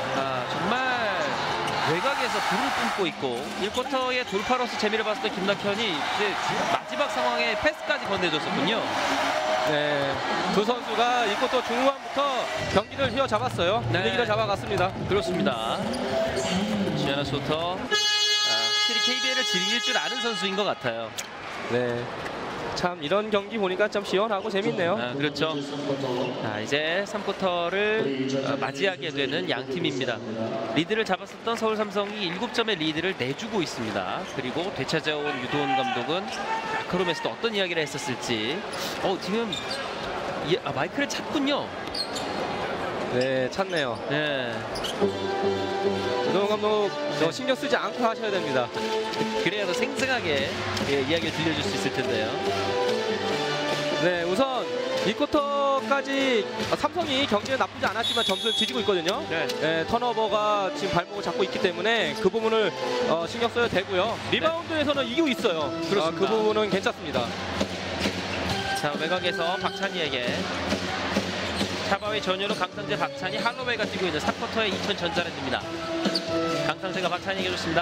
S1: 정말 외곽에서 불을 뿜고 있고 1쿼터의 돌파로서 재미를 봤을 때 김낙현이 이제 마지막 상황에 패스까지 건네줬었군요.
S2: 네, 두 선수가 이 쿼터 중후반부터 경기를 휘어잡았어요.
S1: 네.
S2: 분위기를 잡아갔습니다.
S1: 그렇습니다. 지아나 쇼터 확실히 KBL을 즐길 줄 아는 선수인 것 같아요.
S2: 네, 참 이런 경기 보니까 좀 시원하고 재밌네요.
S1: 그렇죠. 자, 이제 3쿼터를 맞이하게 되는 양 팀입니다. 리드를 잡았었던 서울 삼성이 7점의 리드를 내주고 있습니다. 그리고 되찾아온 유도원 감독은 아크롬에서 또 어떤 이야기를 했었을지. 지금 마이크를 찾군요.
S2: 네, 찾네요.
S1: 네.
S2: 유도원 감독 신경 쓰지 않고 하셔야 됩니다.
S1: 그래야 더 생생하게 이야기를 들려줄 수 있을 텐데요.
S2: 네, 우선 이 쿼터까지 삼성이 경기는 나쁘지 않았지만 점수를 뒤지고 있거든요.
S1: 네.
S2: 턴오버가 지금 발목을 잡고 있기 때문에 그 부분을 신경 써야 되고요. 리바운드에서는 이기고 있어요.
S1: 그렇습니다.
S2: 그 부분은 괜찮습니다.
S1: 자, 외곽에서 박찬희에게 차바위 전유로 강상재, 박찬희, 할로웨이가 뛰고 있는 3쿼터의 인천 전자랜드입니다. 강상재가 박찬희에게 줬습니다.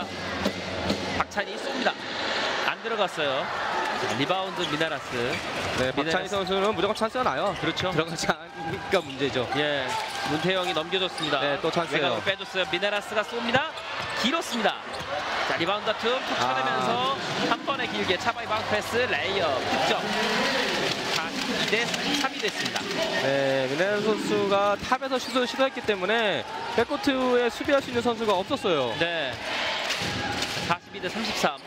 S1: 박찬희 쏩니다. 안 들어갔어요. 자, 리바운드 미나라스.
S2: 네, 박찬희 선수는 무조건 찬스가 나요.
S1: 그렇죠.
S2: 들어가지 않으니까 문제죠.
S1: 예, 문태영이 넘겨줬습니다.
S2: 네, 또 찬스예요.
S1: 외곽으로 빼줬어요. 미나라스가 쏩니다. 길었습니다. 자, 리바운드 틈 툭 쳐내면서 한 번에 길게 차바이 바운드 패스 레이업 득점. 42대 3이 됐습니다.
S2: 네, 미네랄 선수가 탑에서 슛을 시도했기 때문에 백코트에 수비할 수 있는 선수가 없었어요.
S1: 네. 42대 33.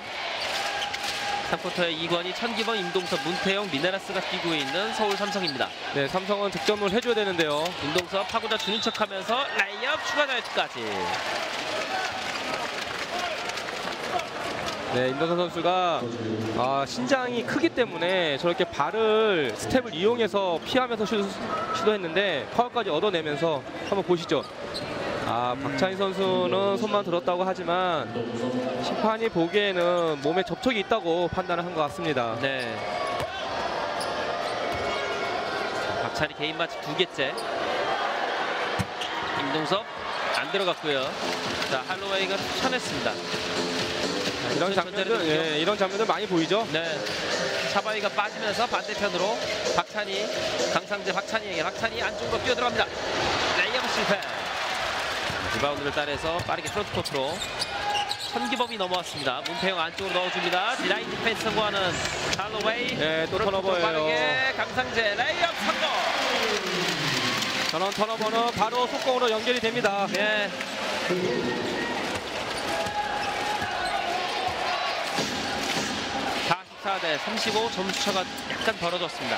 S1: 3쿼터에 이관희, 천기범, 임동섭, 문태영, 미네라스가 뛰고 있는 서울 삼성입니다.
S2: 네, 삼성은 득점을 해줘야 되는데요.
S1: 임동섭 파고다 주는 척하면서 라이업 추가 자유투까지.
S2: 네, 임동섭 선수가 신장이 크기 때문에 저렇게 발을 스텝을 이용해서 피하면서 시도했는데 파울까지 얻어내면서 한번 보시죠. 박찬희 선수는 손만 들었다고 하지만 심판이 보기에는 몸에 접촉이 있다고 판단을 한 것 같습니다.
S1: 네. 자, 박찬희 개인 마치 2개째. 임동섭 안 들어갔고요. 자, 할로웨이가 쳐냈습니다.
S2: 이런 장면들 많이 보이죠?
S1: 네. 차바위가 빠지면서 반대편으로 박찬희, 강상재, 박찬희에게 박찬희 안쪽으로 뛰어들어갑니다. 레이업 실패. 리바운드를 따내서 빠르게 프론트코트로 천기범이 넘어왔습니다. 문태영 안쪽으로 넣어줍니다. 디라인 디펜스 성공하는 할로웨이.
S2: 네, 또 턴오버예요.
S1: 빠르게 강상재 레이업 성공.
S2: 전원 턴오버는 바로 속공으로 연결이 됩니다.
S1: 네. 대 35 점수차가 약간 벌어졌습니다.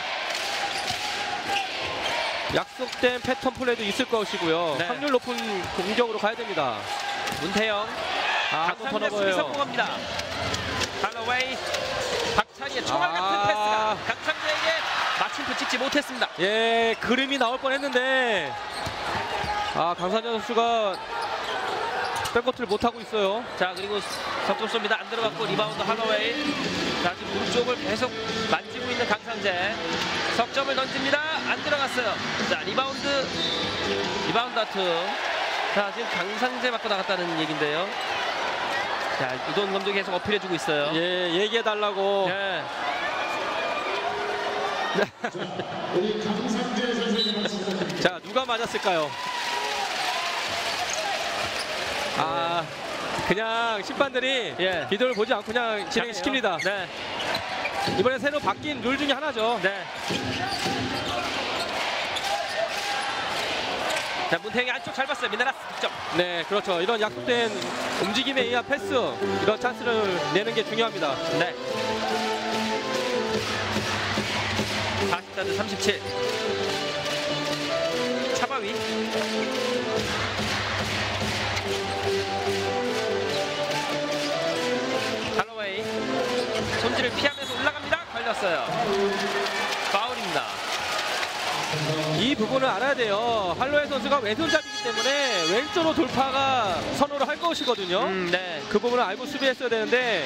S2: 약속된 패턴 플레이도 있을 것이고요.
S1: 네.
S2: 확률 높은 공격으로 가야 됩니다.
S1: 문태영
S2: 또 턴오버예요.
S1: 성공합니다. 할로웨이 박찬희의 총알 같은 패스가 강상재에게 마침표 찍지 못했습니다.
S2: 예, 그림이 나올 뻔했는데 강상재 선수가 백코트를 못하고 있어요.
S1: 자, 그리고 석점 쏩니다. 안 들어갔고 리바운드 할로웨이. 자, 지금 물 쪽을 계속 만지고 있는 강상재. 석점을 던집니다. 안 들어갔어요. 자, 리바운드 아트. 자, 지금 강상재 맞고 나갔다는 얘긴데요. 자, 유도원 감독이 계속 어필해주고 있어요.
S2: 예, 얘기해달라고.
S1: 네.
S2: 자, 누가 맞았을까요? 아, 그냥 심판들이
S1: 예.
S2: 비디오를 보지 않고 그냥 진행시킵니다.
S1: 네.
S2: 이번에 새로 바뀐 룰 중에 하나죠.
S1: 네. 자, 문태영이 안쪽 잘 봤어요. 미나라스 득점.
S2: 네, 그렇죠. 이런 약속된 움직임에 의한 패스, 이런 찬스를 내는 게 중요합니다.
S1: 네. 44대 37. 차바위. 할로웨이. 손질을 피하면서 올라갑니다. 걸렸어요. 파울입니다.
S2: 이 부분을 알아야 돼요. 할로웨이 선수가 왼손잡이기 때문에 왼쪽으로 돌파가 선호를 할 것이거든요.
S1: 네.
S2: 그 부분을 알고 수비했어야 되는데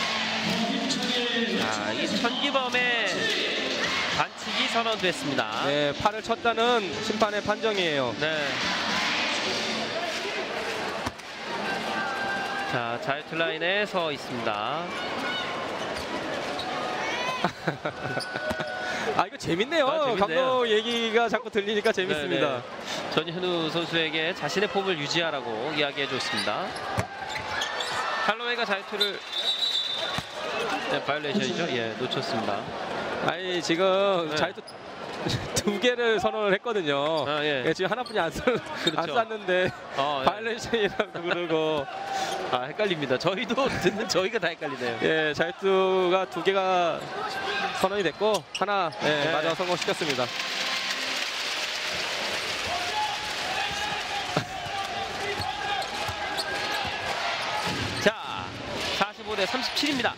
S1: 자, 이 천기범의 반칙이 선언됐습니다.
S2: 네, 팔을 쳤다는 심판의 판정이에요.
S1: 네. 자, 자유투 라인에 서 있습니다.
S2: 아, 이거 재밌네요.
S1: 재밌네요.
S2: 감독 얘기가 자꾸 들리니까 재밌습니다.
S1: 네네. 전현우 선수에게 자신의 폼을 유지하라고 이야기해 줬습니다. 할로웨이가 자유투를 바이올레이션이죠? 예, 놓쳤습니다.
S2: 아니, 지금
S1: 네.
S2: 자유투 2개를 선언을 했거든요.
S1: 아, 예.
S2: 예, 지금 하나뿐이 안
S1: 그렇죠.
S2: 쐈는데
S1: 예.
S2: 바이올레이션이라고 그러고
S1: 아, 헷갈립니다. 저희도 듣는 저희가 다 헷갈리네요.
S2: 예, 자유투가 2개가 선언이 됐고 하나
S1: 네.
S2: 마저 성공시켰습니다.
S1: 자, 45대 37입니다.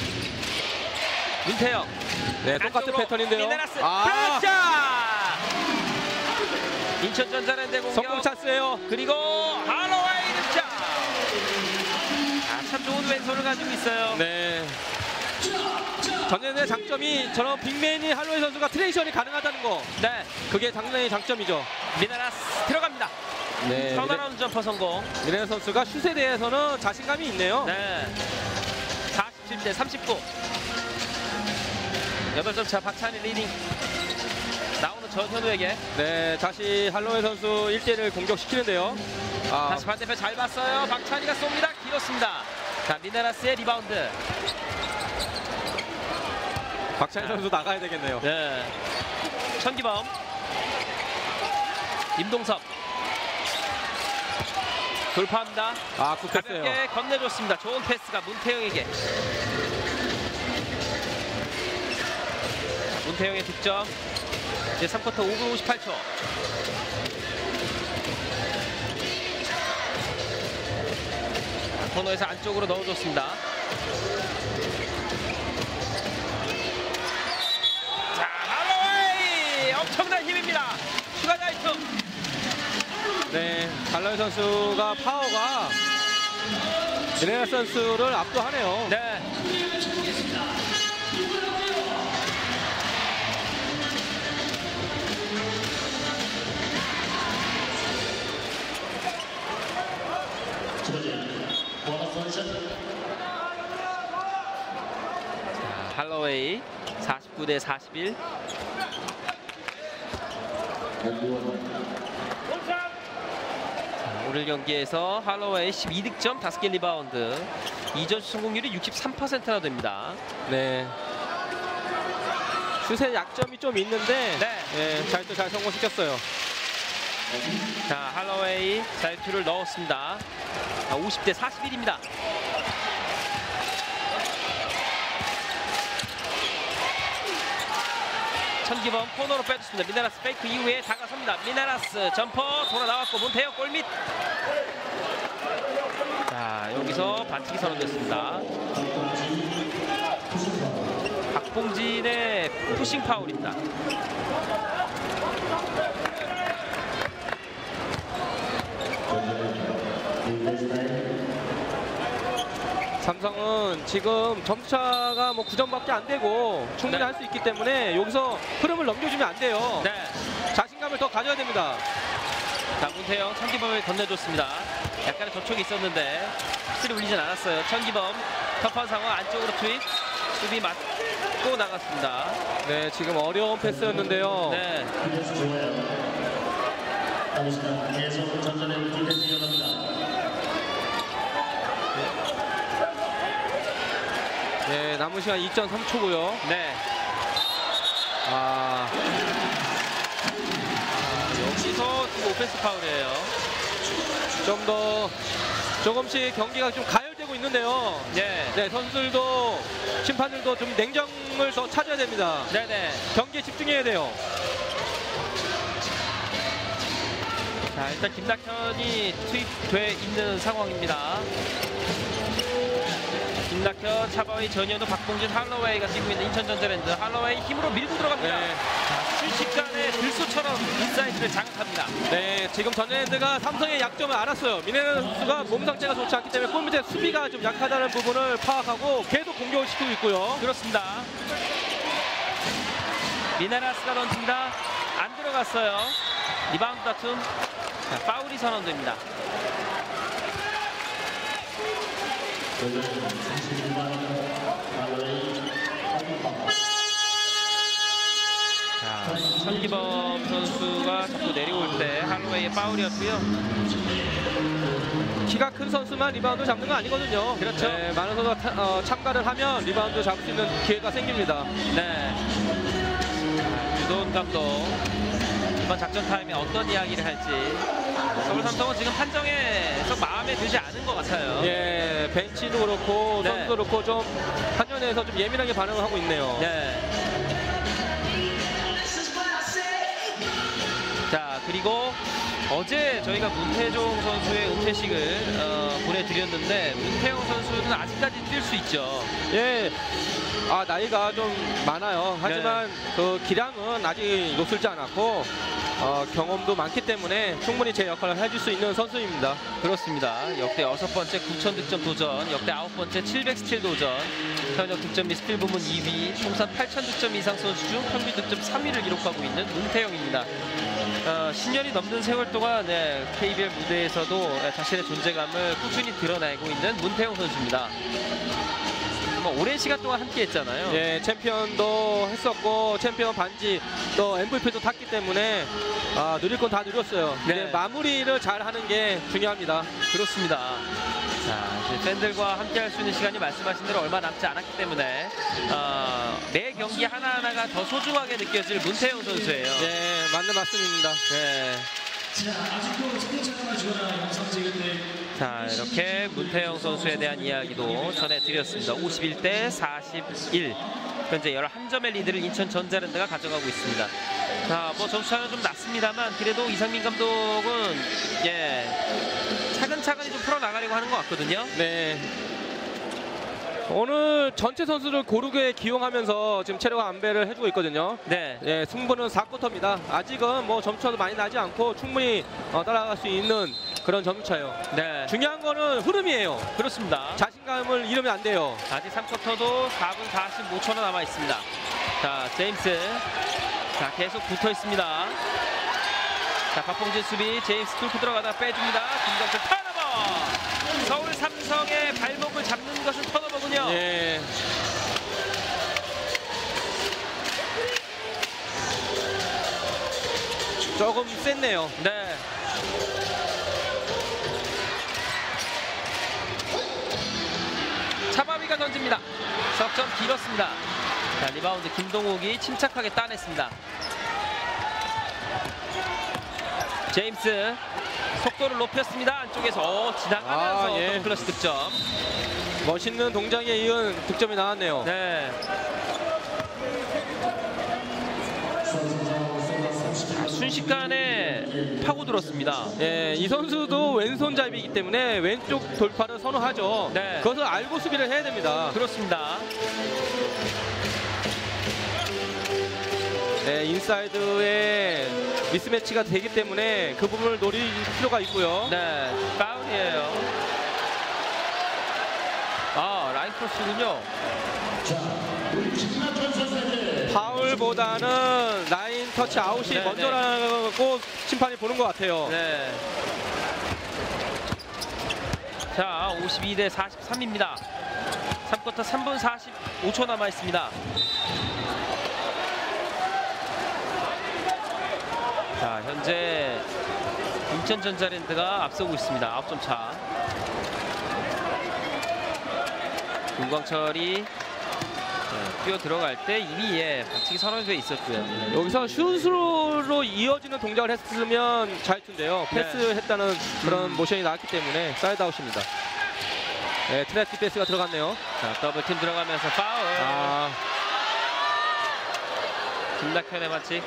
S1: 문태영.
S2: 네, 똑같은
S1: 안쪽으로
S2: 패턴인데요.
S1: 미네라스.
S2: 아,
S1: 자, 인천전자랜드 공격.
S2: 성공 찬스예요.
S1: 그리고 할로웨이 득점. 아, 참 좋은 왼손을 가지고 있어요.
S2: 네. 전년의 장점이 저런 빅맨이 할로웨이 선수가 트레이션이 가능하다는 거.
S1: 네,
S2: 그게 장면의 장점이죠.
S1: 미네라스 들어갑니다.
S2: 네.
S1: 턴어라운드 점퍼 성공.
S2: 미네 선수가 슛에 대해서는 자신감이 있네요.
S1: 네, 47대 39. 8점 차 박찬희 리딩. 나오는 전현우에게
S2: 네, 다시 할로웨이 선수 1대1을 공격시키는데요. 아,
S1: 다시 반대편 잘 봤어요. 박찬희가 쏩니다. 길었습니다. 자, 미네라스의 리바운드.
S2: 박찬희 선수 나가야 되겠네요.
S1: 네, 천기범. 임동섭 돌파합니다.
S2: 아, 굽혔어요.
S1: 가볍게 건네줬습니다. 좋은 패스가 문태영에게. 문태영의 득점. 이제 3쿼터 5분 58초. 코너에서 안쪽으로 넣어줬습니다. 자, 할로웨이 엄청난 힘입니다. 추가 자유투.
S2: 네, 할로웨이 선수가 파워가 미네 선수를 압도하네요.
S1: 네. 자, 할로웨이 49대 41. 자, 오늘 경기에서 할로웨이 12득점 5개 리바운드. 2점 성공률이 63%나 됩니다.
S2: 네. 슛에 약점이 좀 있는데
S1: 네.
S2: 예, 잘 성공시켰어요.
S1: 자, 할로웨이 자유투를 넣었습니다. 50대 41입니다. 천기범 코너로 빼줬습니다. 미네라스 페이크 이후에 다가섭니다. 미네라스 점퍼 돌아 나왔고 문태영 골밑. 자, 여기서 반칙이 선언됐습니다. 박봉진의 푸싱 파울입니다.
S2: 삼성은 지금 점수차가 뭐 9점밖에 안 되고 충분히
S1: 네.
S2: 할 수 있기 때문에 여기서 흐름을 넘겨주면 안 돼요.
S1: 네.
S2: 자신감을 더 가져야 됩니다.
S1: 자, 문태영 천기범을 건네줬습니다. 약간의 접촉이 있었는데 스틸이 울리진 않았어요. 천기범 터프한 상황 안쪽으로 투입. 수비 맞고 나갔습니다.
S2: 네, 지금 어려운 패스였는데요.
S1: 네.
S2: 네, 남은 시간 2.3초고요.
S1: 네. 여기서 지금 오펜스 파울이에요.
S2: 좀 더 조금씩 경기가 좀 가열되고 있는데요.
S1: 네.
S2: 네, 선수들도 심판들도 좀 냉정을 더 찾아야 됩니다.
S1: 네네.
S2: 경기에 집중해야 돼요.
S1: 자, 일단 김낙현이 투입돼 있는 상황입니다. 김낙현, 차바위, 전현우, 박봉진, 할로웨이가 뛰고 있는 인천전자랜드. 할로웨이 힘으로 밀고 들어갑니다.
S2: 네.
S1: 순식간에 들소처럼 인사이드를 장악합니다.
S2: 네, 지금 전자랜드가 삼성의 약점을 알았어요. 미네랄 선수가 몸 상태가 좋지 않기 때문에 골 밑에 수비가 좀 약하다는 부분을 파악하고 계속 공격을 시키고 있고요.
S1: 그렇습니다. 미네라스가 던집니다. 안 들어갔어요. 리바운드 다툼. 자, 파울이 선언됩니다. 자, 천기범 선수가 자꾸 내려올 때 할로웨이의 파울이었고요.
S2: 키가 큰 선수만 리바운드 잡는 건 아니거든요.
S1: 그렇죠.
S2: 네, 많은 선수가 참가를 하면 리바운드 잡을 수 있는 기회가 생깁니다.
S1: 네. 자, 유도훈 감독 이번 작전 타임에 어떤 이야기를 할지. 서울 삼성은 지금 판정에서 마음에 들지 않은 것 같아요.
S2: 예, 벤치도 그렇고
S1: 네.
S2: 선수도 그렇고 좀 판정에서 좀 예민하게 반응을 하고 있네요.
S1: 네. 자, 그리고 어제 저희가 문태종 선수의 은퇴식을 보내드렸는데 문태용 선수는 아직까지 뛸 수 있죠.
S2: 예, 나이가 좀 많아요. 하지만 그 기량은 아직 높지 않았고 경험도 많기 때문에 충분히 제 역할을 해줄 수 있는 선수입니다.
S1: 그렇습니다. 역대 6번째 9,000득점 도전, 역대 9번째 700스틸 도전, 현역 득점 및 스틸 부문 2위, 통산 8,000득점 이상 선수 중 평균 득점 3위를 기록하고 있는 문태영입니다. 10년이 넘는 세월 동안 KBL 무대에서도 자신의 존재감을 꾸준히 드러내고 있는 문태영 선수입니다. 오랜 시간 동안 함께 했잖아요.
S2: 예, 챔피언도 했었고 챔피언 반지 또 MVP도 탔기 때문에 누릴 건 다 누렸어요.
S1: 네.
S2: 네, 마무리를 잘 하는 게 중요합니다.
S1: 그렇습니다. 자, 이제 팬들과 함께 할 수 있는 시간이 말씀하신 대로 얼마 남지 않았기 때문에 매 경기 하나하나가 더 소중하게 느껴질 문태영 선수예요.
S2: 네, 맞는 말씀입니다.
S1: 네. 자, 이렇게 문태영 선수에 대한 이야기도 전해드렸습니다. 51대 41. 현재 11점의 리드를 인천전자랜드가 가져가고 있습니다. 자, 뭐 점수차는 좀 낮습니다만 그래도 이상민 감독은 차근차근히 좀 풀어나가려고 하는 것 같거든요.
S2: 네. 오늘 전체 선수를 고르게 기용하면서 지금 체력 안배를 해주고 있거든요.
S1: 네.
S2: 예, 승부는 4쿼터입니다. 아직은 뭐 점수차도 많이 나지 않고 충분히 따라갈 수 있는 그런 점수차예요.
S1: 네.
S2: 중요한 거는 흐름이에요.
S1: 그렇습니다.
S2: 자신감을 잃으면 안 돼요.
S1: 아직 3쿼터도 4분 45초나 남아 있습니다. 자, 제임스. 자, 계속 붙어 있습니다. 자, 박봉진 수비. 제임스 뚫고 들어가다 빼줍니다. 김광철 턴오버. 서울 삼성의 발목을 잡는 것은 턴오버군요.
S2: 예. 조금 셌네요.
S1: 네. 차바위가 던집니다. 석점 길었습니다. 자, 리바운드 김동욱이 침착하게 따냈습니다. 제임스 속도를 높였습니다. 안쪽에서 지나가면서 더블 클러치 득점.
S2: 멋있는 동작에 이은 득점이 나왔네요.
S1: 네. 자, 순식간에 파고들었습니다.
S2: 예, 이 선수도 왼손잡이기 때문에 왼쪽 돌파를 선호하죠.
S1: 네.
S2: 그것을 알고 수비를 해야 됩니다.
S1: 그렇습니다.
S2: 네, 인사이드에 미스매치가 되기 때문에 그 부분을 노릴 필요가 있고요.
S1: 네, 파울이에요. 라인 크로스군요.
S2: 파울보다는 라인 터치 아웃이
S1: 네,
S2: 먼저라고 심판이 보는 것 같아요.
S1: 네. 자, 52대 43입니다. 3쿼터 3분 45초 남아 있습니다. 자, 현재 인천전자랜드가 앞서고 있습니다. 9점 차. 김광철이 뛰어 들어갈 때 이미 반칙이 선언돼 있었고요.
S2: 여기서 슛으로 이어지는 동작을 했으면 자유투인데요.
S1: 네.
S2: 패스했다는 그런 모션이 나왔기 때문에 사이드 아웃입니다. 네, 트랩 디펜스가 들어갔네요.
S1: 자, 더블팀 들어가면서 파울. 김낙현의 반칙.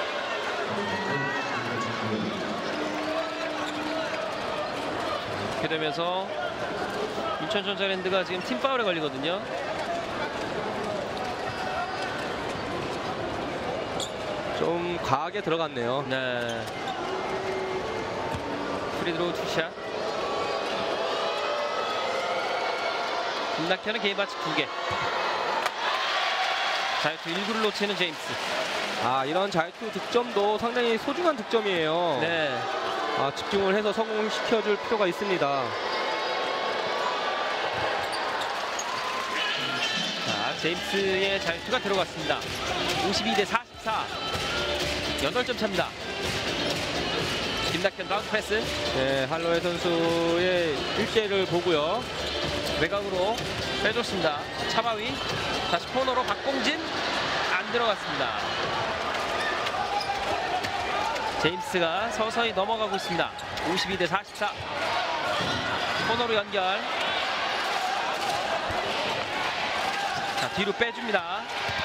S1: 이렇게 되면서 인천 전자랜드가 지금 팀 파울에 걸리거든요.
S2: 좀 과하게 들어갔네요.
S1: 네. 프리드로우 투샷. 김낙현은 개인 반칙 2개. 자유투 1구를 놓치는 제임스.
S2: 이런 자유투 득점도 상당히 소중한 득점이에요.
S1: 네.
S2: 집중을 해서 성공시켜줄 필요가 있습니다.
S1: 자, 제임스의 자유투가 들어갔습니다. 52대 44. 8점 차입니다. 김낙현 바운드 패스.
S2: 네, 할로웨이 선수의 일대를 보고요.
S1: 외곽으로 빼줬습니다. 차바위. 다시 코너로 박봉진. 안 들어갔습니다. 제임스가 서서히 넘어가고 있습니다. 52대 44. 코너로 연결. 자, 뒤로 빼줍니다.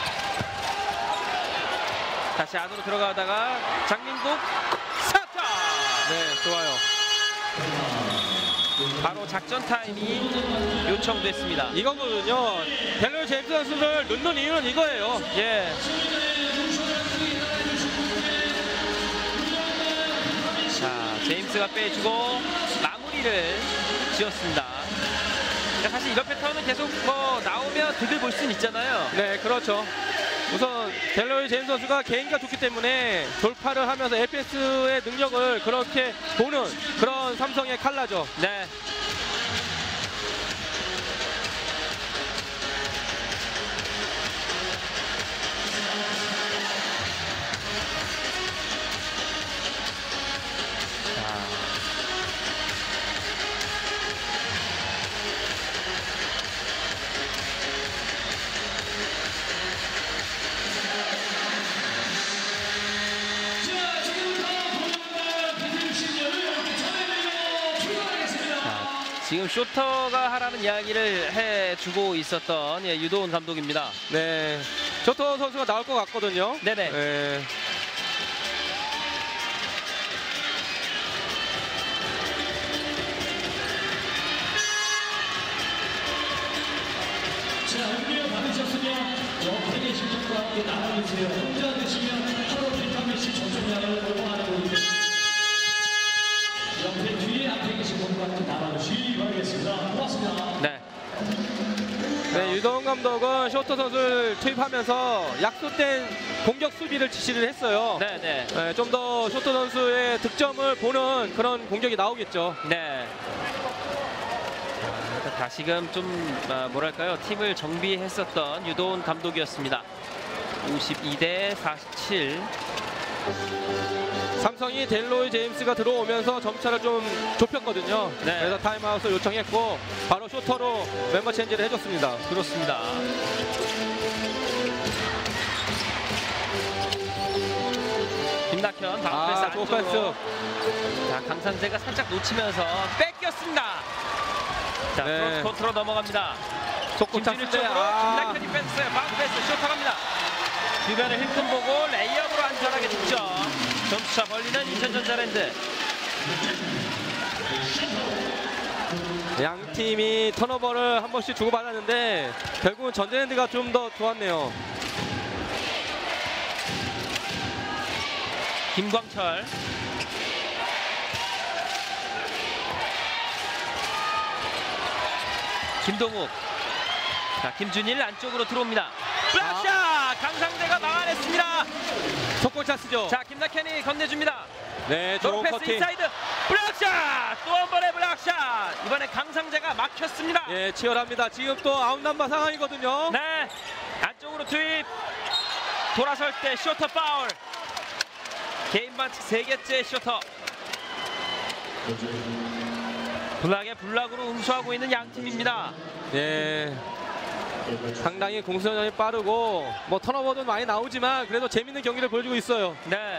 S1: 다시 안으로 들어가다가 장민국 사타.
S2: 네, 좋아요.
S1: 바로 작전 타임이 요청됐습니다.
S2: 이거거든요. 델로이 제임스 선수를 넣는 이유는 이거예요.
S1: 예. 자, 제임스가 빼주고 마무리를 지었습니다. 그러니까 사실 이런 패턴은 계속 나오면 득을 볼 수는 있잖아요.
S2: 네, 그렇죠. 우선 델로이 제임스 선수가 개인기가 좋기 때문에 돌파를 하면서 LPS의 능력을 그렇게 보는 그런 삼성의 칼라죠.
S1: 네. 지금 쇼터가 하라는 이야기를 해주고 있었던 유도훈 감독입니다.
S2: 네, 쇼터 선수가 나올 것 같거든요.
S1: 네네.
S2: 네.
S5: 자, 음료 받으셨으면 옆에 신청과 함께 나눠주세요. 혼자 드시면 하루 비타민 C 전송량을 보고하는 분들 옆에 뒤에 앞에 계신 분과 함께 나눠주시기 바라겠습니다. 고맙습니다.
S1: 네.
S2: 네, 유도훈 감독은 쇼터 선수를 투입하면서 약속된 공격 수비를 지시를 했어요.
S1: 네네.
S2: 네, 좀 더 쇼터 선수의 득점을 보는 그런 공격이 나오겠죠.
S1: 네. 다시금 좀 뭐랄까요, 팀을 정비했었던 유도훈 감독이었습니다. 52대 47.
S2: 삼성이 델로이 제임스가 들어오면서 점차를 좀 좁혔거든요.
S1: 네.
S2: 그래서 타임아웃을 요청했고 바로 쇼터로 멤버 체인지를 해줬습니다.
S1: 그렇습니다. 김낙현 바운드 패스 안쪽으로. 자, 강상재가 살짝 놓치면서 뺏겼습니다. 자,
S2: 네.
S1: 크로스 코트로 넘어갑니다.
S2: 속고
S1: 김진일
S2: 찼는데
S1: 쪽으로 김낙현이 뺐어요. 바운드 패스 쇼터 갑니다. 주변을 힐끔 보고 레이업으로 안전하게 득점. 점수차 벌리는 인천전자랜드.
S2: 양 팀이 턴오버를 한 번씩 주고받았는데 결국은 전자랜드가 좀 더 좋았네요.
S1: 김광철. 김동욱. 자, 김준일 안쪽으로 들어옵니다. 블락샷! 강상재가 막아냈습니다.
S2: 속골 찬스죠.
S1: 자, 김낙현이 건네줍니다.
S2: 네, 좋은
S1: 노패스
S2: 커팅.
S1: 인사이드. 블락샷! 또 한 번의 블락샷! 이번에 강상재가 막혔습니다.
S2: 예, 치열합니다. 지금 또 아웃넘버 상황이거든요.
S1: 네, 안쪽으로 투입. 돌아설 때 쇼터 파울. 개인 반칙 3개째 쇼터. 블락에 블락으로 응수하고 있는 양 팀입니다.
S2: 예. 상당히 공수전이 빠르고 뭐 턴오버도 많이 나오지만 그래도 재밌는 경기를 보여주고 있어요.
S1: 네.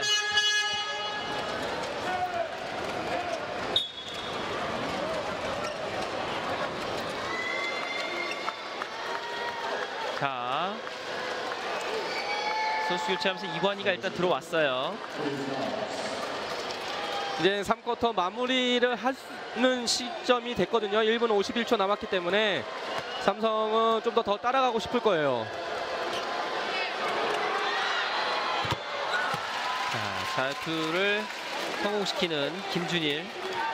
S1: 자, 선수 교체하면서 이관희가 일단 들어왔어요.
S2: 이제 3쿼터 마무리를 하는 시점이 됐거든요. 1분 51초 남았기 때문에 삼성은 좀 더 따라가고 싶을 거예요.
S1: 자, 자유투를 성공시키는 김준일.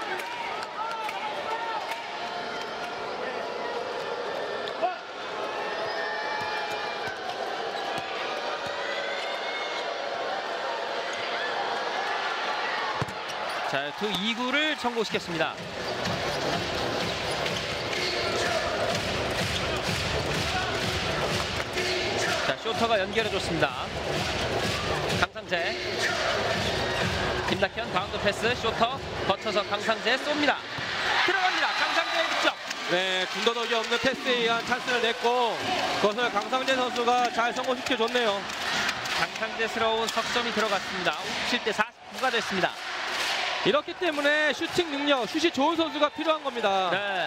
S1: 자유투 2구를 성공시켰습니다. 자, 쇼터가 연결해줬습니다. 강상재, 김낙현 바운드 패스, 쇼터 거쳐서 강상재 쏩니다. 들어갑니다. 강상재의 득점.
S2: 네, 군더더기 없는 패스에 의한 찬스를 냈고 그것을 강상재 선수가 잘 성공시켜줬네요.
S1: 강상재스러운 석점이 들어갔습니다. 57대 49가 됐습니다.
S2: 이렇기 때문에 슈팅 능력, 슛이 좋은 선수가 필요한 겁니다.
S1: 네.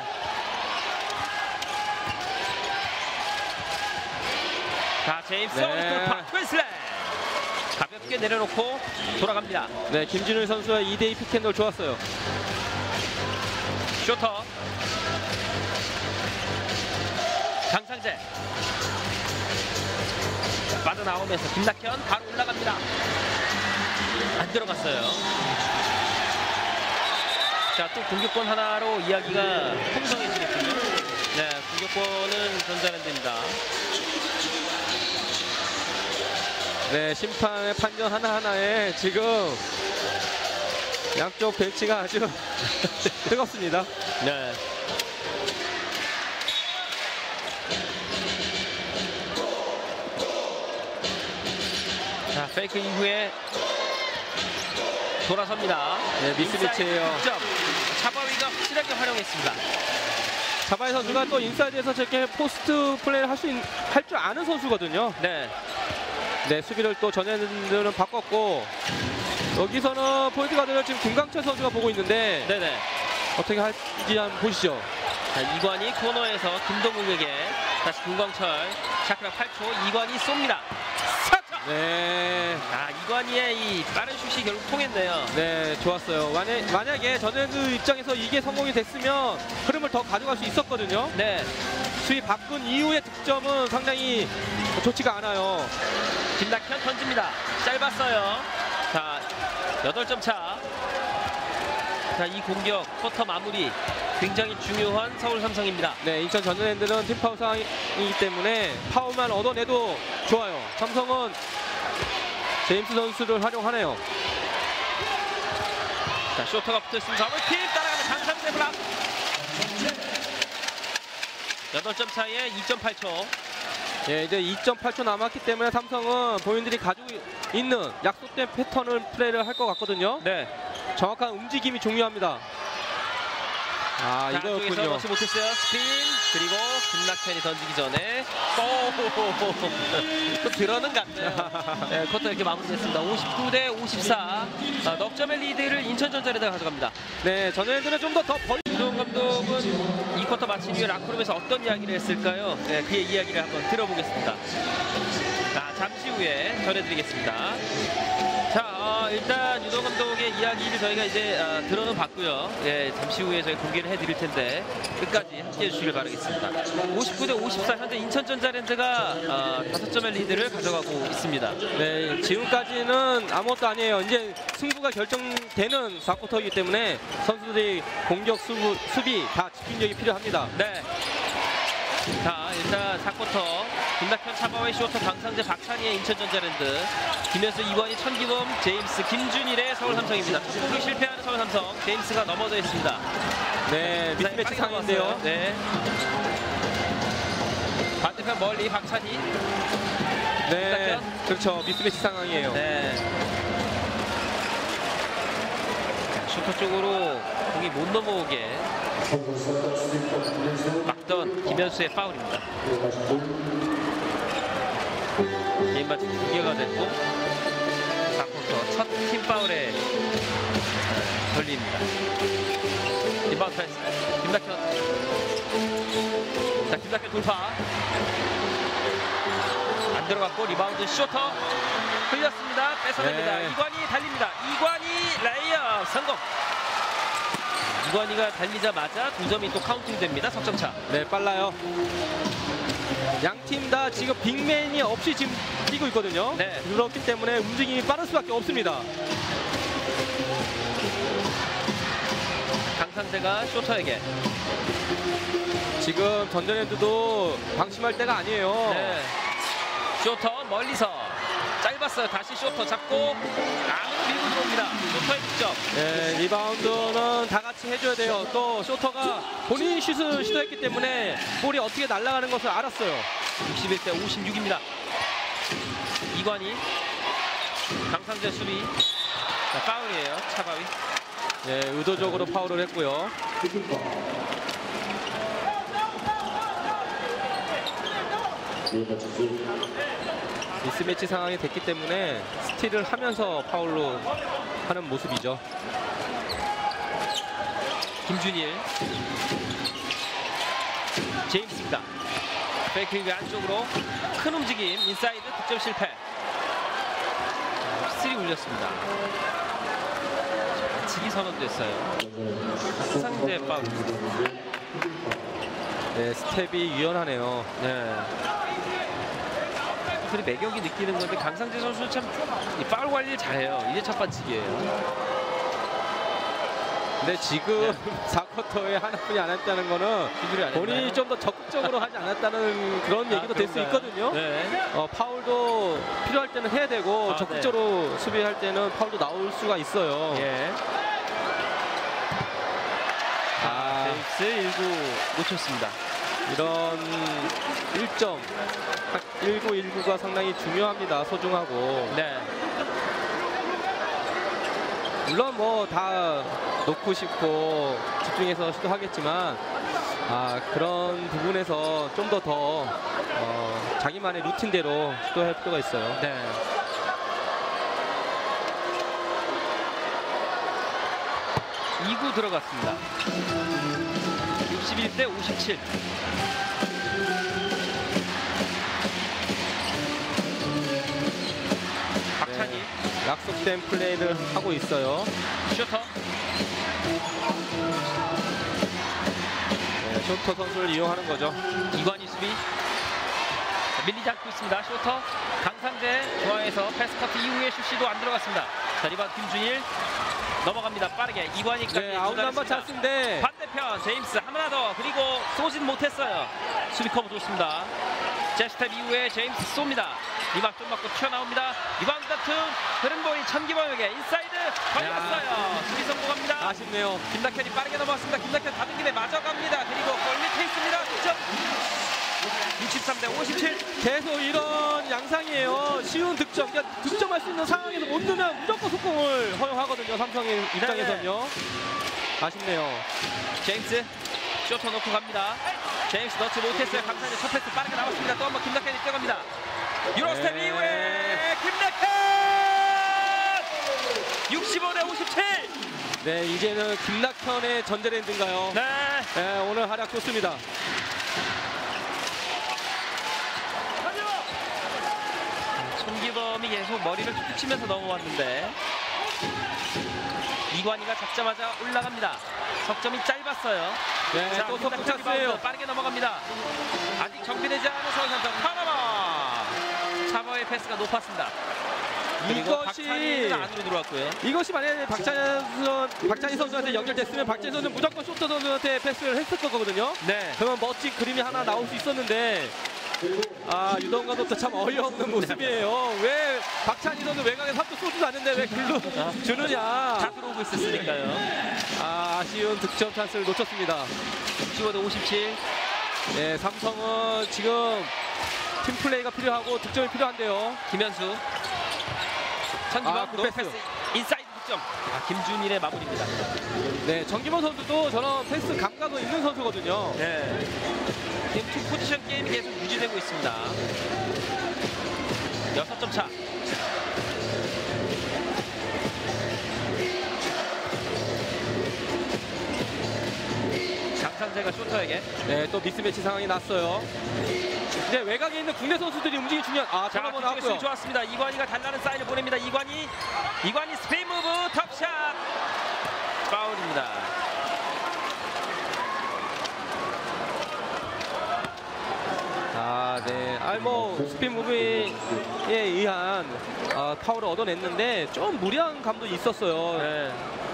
S1: 자, 제임스 오스트로파 트윈슬램 가볍게 내려놓고 돌아갑니다.
S2: 네, 김준일 선수의 2대2 픽앤롤 좋았어요.
S1: 쇼터 강상재 빠져나오면서 김낙현 바로 올라갑니다. 안 들어갔어요. 자, 또 공격권 하나로 이야기가 풍성해지겠군요. 네, 공격권은 전자랜드입니다.
S2: 네, 심판의 판정 하나하나에 지금 양쪽 벤치가 아주 뜨겁습니다.
S1: 네. 자, 페이크 이후에 돌아섭니다.
S2: 네, 미스매치예요.
S1: 득점. 차바위가 확실하게 활용했습니다.
S2: 차바이 선수가 또 인사이드에서 저렇게 포스트 플레이를 할 줄 아는 선수거든요.
S1: 네.
S2: 네, 수비를 또 전에는 바꿨고 여기서는 포인트 가드를 지금 김강철 선수가 보고 있는데
S1: 네네.
S2: 어떻게 할지 한번 보시죠.
S1: 자, 이관이 코너에서 김동욱에게 다시 김광철 샤크라 8초 이관이 쏩니다.
S2: 네,
S1: 자, 이관희의 이 빠른 슛이 결국 통했네요.
S2: 네, 좋았어요. 만약에 전에그 입장에서 이게 성공이 됐으면 흐름을 더 가져갈 수 있었거든요.
S1: 네.
S2: 수비 바꾼 이후의 득점은 상당히 좋지가 않아요.
S1: 김낙현 던집니다. 짧았어요. 자, 8점 차. 자, 이 공격 쿼터 마무리 굉장히 중요한 서울 삼성입니다.
S2: 네, 인천 전자랜드는 팀 파울 상황이기 때문에 파울만 얻어내도 좋아요. 삼성은 제임스 선수를 활용하네요.
S1: 자, 쇼터가 붙어있습니다. 더블킥 따라가는 강상재 블락. 8점 차에 2.8초.
S2: 예, 이제 2.8초 남았기 때문에 삼성은 본인들이 가지고 있는 약속된 패턴을 플레이를 할 것 같거든요.
S1: 네.
S2: 정확한 움직임이 중요합니다. 아,
S1: 자, 쪽에서
S2: 이거였군요.
S1: 넣지 못했어요. 스핀 그리고 김낙현이 던지기 전에 또 들어는 갔네요. 네, 쿼터 이렇게 마무리됐습니다. 59대 54. 넉점의 리드를 인천전자랜드가 가져갑니다.
S2: 네, 전자랜드는 좀 더 벌.
S1: 유동 감독은 이 쿼터 마친 이후에 라크룸에서 어떤 이야기를 했을까요? 네, 그의 이야기를 한번 들어보겠습니다. 자, 잠시 후에 전해드리겠습니다. 자, 일단 유동 감독의 이야기를 저희가 이제 들어는 봤고요. 예, 잠시 후에 저희 공개를 해드릴 텐데 끝까지 함께해 주시길 바라겠습니다. 59대 54 현재 인천전자랜드가 5점의 리드를 가져가고 있습니다.
S2: 네, 지금까지는 아무것도 아니에요. 이제 승부가 결정되는 4쿼터이기 때문에 선수들이 공격, 수비 다 집중력이 필요합니다.
S1: 네. 자, 일단 4쿼터 김낙현, 차바웨이, 쇼터, 강상재, 박찬희의 인천전자랜드, 김현수, 이관희, 천기범, 제임스, 김준일의 서울삼성입니다. 공격이 실패하는 서울삼성, 제임스가 넘어져 있습니다.
S2: 네, 미스매치 상황인데요.
S1: 네. 반대편 멀리 박찬희.
S2: 네,
S1: 김낙현.
S2: 그렇죠. 미스매치 상황이에요.
S1: 네. 쇼터 쪽으로 공이 못 넘어오게 막 맞던 김현수의 파울입니다. 개인 반칙 2개가 됐고 4쿼터 첫 팀 파울에 걸립니다. 리바운드 패스 김낙현. 자, 김낙현 돌파 안 들어갔고 리바운드 쇼터 흘렸습니다. 뺏어냅니다.
S2: 네.
S1: 이관이 달립니다. 이관이 레이업 성공. 이관이가 달리자마자 2점이 또 카운팅됩니다. 석점차.
S2: 네, 빨라요. 양 팀 다 지금 빅맨이 없이 지금 뛰고 있거든요.
S1: 네.
S2: 그렇기 때문에 움직임이 빠를 수밖에 없습니다.
S1: 강상재가 쇼터에게.
S2: 지금 전전핸드도 방심할 때가 아니에요.
S1: 네. 쇼터 멀리서 짧았어요. 다시 쇼터 잡고 안으로 밀고 들어옵니다. 쇼터의 득점.
S2: 네, 리바운드는 다 같이 해줘야 돼요. 또 쇼터가 본인 슛을 시도했기 때문에 볼이 어떻게 날아가는 것을 알았어요.
S1: 61대 56입니다. 이관이 강상재 수비. 자, 파울이에요. 차바위.
S2: 네, 의도적으로 파울을 했고요. 미스매치 상황이 됐기 때문에 스틸을 하면서 파울로 하는 모습이죠.
S1: 김준일. 제임스입니다. 페이크링 안쪽으로 큰 움직임. 인사이드 득점 실패. 휘슬이 울렸습니다. 지기 선언됐어요. 강상재 파울.
S2: 네, 스텝이 유연하네요.
S1: 네. 그리 매경이 느끼는 건데 강상재 선수는 참 이 파울 관리를 잘해요. 이제 첫 반칙이에요.
S2: 근데 지금 4쿼터에 하나뿐이 안 했다는 거는
S1: 기술이 안
S2: 본인이
S1: 했나요?
S2: 좀 더 적극적으로 하지 않았다는 그런 얘기도 될 수
S1: 그런가요?
S2: 있거든요.
S1: 네.
S2: 파울도 필요할 때는 해야 되고
S1: 아,
S2: 적극적으로 수비할 때는 파울도 나올 수가 있어요.
S1: 예. 제임스 1구 놓쳤습니다.
S2: 이런 1점 1구 1구가 상당히 중요합니다. 소중하고.
S1: 네.
S2: 물론 뭐 다 놓고 싶고 집중해서 시도하겠지만 그런 부분에서 좀 더 자기만의 루틴대로 시도할 필요가 있어요.
S1: 네. 이구 들어갔습니다. 61대 57. 박찬희.
S2: 네, 약속된 플레이를 하고 있어요.
S1: 쇼터.
S2: 네, 쇼터 선수를 이용하는 거죠.
S1: 이관희 수비. 밀리지 않고 있습니다. 쇼터. 강상재 중앙에서 패스 커트 이후에 슛 시도 안 들어갔습니다. 자, 리바운드 김준일 넘어갑니다. 빠르게 이관희까지.
S2: 네, 아웃 넘버 찬스인데
S1: 반대편 제임스 하나 더. 그리고 쏘진 못했어요. 수비 커브 좋습니다. 제스텝 이후에 제임스 쏩니다. 리바운드 좀 맞고 튀어나옵니다. 리바운드 같은 흐름보이 천기범에게 인사이드 걸렸어요. 수비 성공합니다.
S2: 아쉽네요.
S1: 김낙현이 빠르게 넘어왔습니다. 김낙현 받은 김에 맞아갑니다. 그리고 골 밑에 있습니다. 득점. 63대 57.
S2: 계속 이런 양상이에요. 쉬운 득점. 그러니까 득점할 수 있는 상황에서 못 넣으면 무조건 속공을 허용하거든요. 삼성의 입장에서는요. 아쉽네요.
S1: 제임스 쇼터 놓고 갑니다. 제임스 넣지 못했어요. 강산의 첫 패스 빠르게 나왔습니다. 또 한 번 김낙현이 뛰어갑니다. 유로스텝
S2: 네.
S1: 이후에 김낙현 65대 57.
S2: 네, 이제는 김낙현의 전자랜드인가요?
S1: 네.
S2: 네, 오늘 활약 좋습니다.
S1: 손기범이 계속 머리를 툭툭 치면서 넘어왔는데 이관희가 잡자마자 올라갑니다. 석점이 짧았어요.
S2: 네,
S1: 자,
S2: 또
S1: 김낙현
S2: 석점 찬스예요.
S1: 리바운드 빠르게 넘어갑니다. 아직 정비되지 않은 서울삼성 파나마. 차바의 패스가 높았습니다. 그리고 박찬희는 안으로 들어왔고요.
S2: 이것이 만약에 박찬희 선수한테 연결됐으면 박찬희 선수는 무조건 쇼터 선수한테 패스를 했을 거거든요.
S1: 네.
S2: 그러면 멋진 그림이 하나 나올 수 있었는데 유동 감독도 참 어이없는 모습이에요. 왜 박찬희 선수 외곽에서 한도 쏘지도 않는데 왜 글로 주느냐.
S1: 다 들어오고 있었으니까요.
S2: 아쉬운 득점 찬스를 놓쳤습니다.
S1: 65대 57.
S2: 네, 삼성은 지금 팀 플레이가 필요하고 득점이 필요한데요.
S1: 김현수. 천기범
S2: 그
S1: 노
S2: 패스.
S1: 패스. 인사이드 득점. 김준일의 마무리입니다.
S2: 네, 정기모 선수도 저런 패스 감각은 있는 선수거든요.
S1: 네. 지금 투 포지션 게임이 계속 유지되고 있습니다. 6점 차. 장상재가 쇼터에게.
S2: 네, 또 미스매치 상황이 났어요. 이제 외곽에 있는 국내 선수들이 움직임이 중요한. 아,
S1: 자,
S2: 턴오버
S1: 뒤쪽에
S2: 나왔고요.
S1: 수비 좋았습니다. 이관희가 달라는 사인을 보냅니다. 이관희 스페인 무브 톱샷. 파울입니다.
S2: 아, 네. 스핀 무브에 의한 파울을 얻어냈는데 좀 무리한 감도 있었어요.
S1: 네.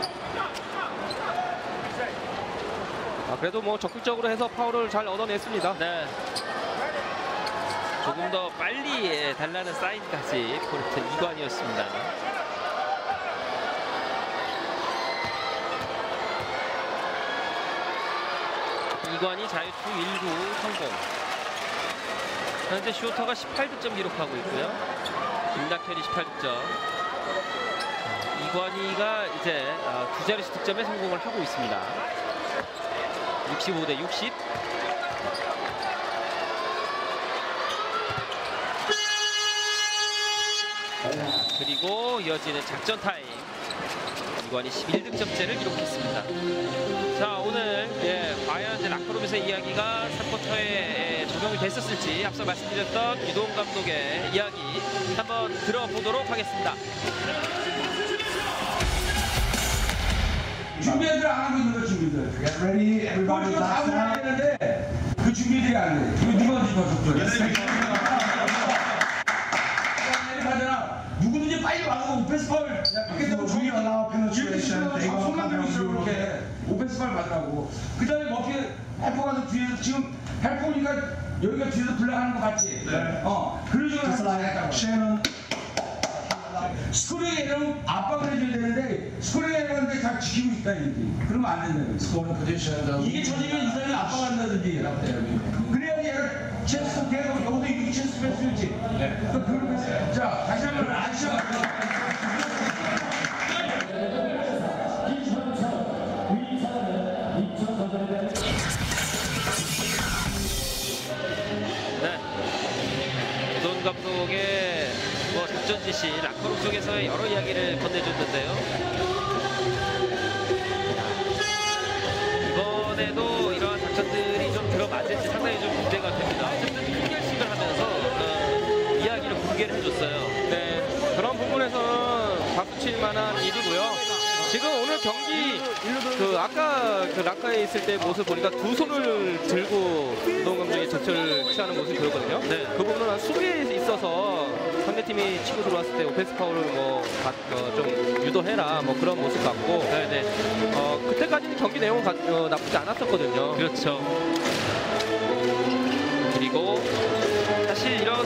S2: 그래도 뭐 적극적으로 해서 파울을 잘 얻어냈습니다.
S1: 네. 조금 더 빨리 달라는 사인까지 보냈던 이관희였습니다. 이관희 자유투 1구 성공. 현재 쇼터가 18득점 기록하고 있고요. 김낙현이 18득점. 이관희가 이제 두 자릿수 득점에 성공을 하고 있습니다. 65대 60. 그리고 이어지는 작전 타임. 이관희 11득점째를 기록했습니다. 자, 오늘 과연 이제 라커룸에서의 이야기가 3쿼터에 적용이 됐었을지 앞서 말씀드렸던 이동 감독의 이야기 한번 들어보도록 하겠습니다.
S6: 준비들 안 하고 있는 거 준비들.
S7: Get ready, everybody.
S6: 꼴찌가 다 해야 되는데 그 준비들이 안 돼. 이거 누가 더 적절해? 하잖아. 누구든지 빨리 와서 오펜스 파울. 밖에서
S7: We allow penetration. They will
S6: 손만
S7: come
S6: 들고 있어
S7: down.
S6: 이렇게 오펜스 파울 받으라고. 그다음에 먹기 헬퍼 가서 뒤에서 지금 헬퍼니까 여기가 뒤에서 불러가는 거 같지?
S7: 네.
S6: 그런 식으로
S7: Just like Shannon.
S6: 스코링 에러는 압박을 해줘야 되는데 스코링 에러인데 다 지키고 있다 이게. 그러면 안 된다는 거지.
S7: Scoring position.
S6: 이게 젖으면 이 사람이 압박한다든지 그래야지 얘를 체스 계속 여기도 이렇게 체스 패스였지. 자 다시 한번 액션.
S1: 네. 이동 감독의 작전 지시 라커룸 쪽에서의 여러 이야기를 건네줬는데요. 이번에도 이러한 작전들이 좀 들어맞을지 상당히 좀 기대가 됩니다. 어쨌든 통결식을 하면서 이야기를 공개를 해줬어요.
S2: 네, 그런 부분에서는 박수 칠 만한 일이고요. 지금 오늘 경기 아까 라카에 있을 때 모습 보니까 두 손을 들고 이동 감독이 적절을 취하는 모습이 보였거든요.
S1: 네.
S2: 그 부분은 수비에 있어서 상대팀이 치고 들어왔을 때 오펜스 파울을 좀 유도해라 그런 모습 같고.
S1: 네네.
S2: 그때까지는 경기 내용은 나쁘지 않았었거든요.
S1: 그렇죠. 그리고 사실 이런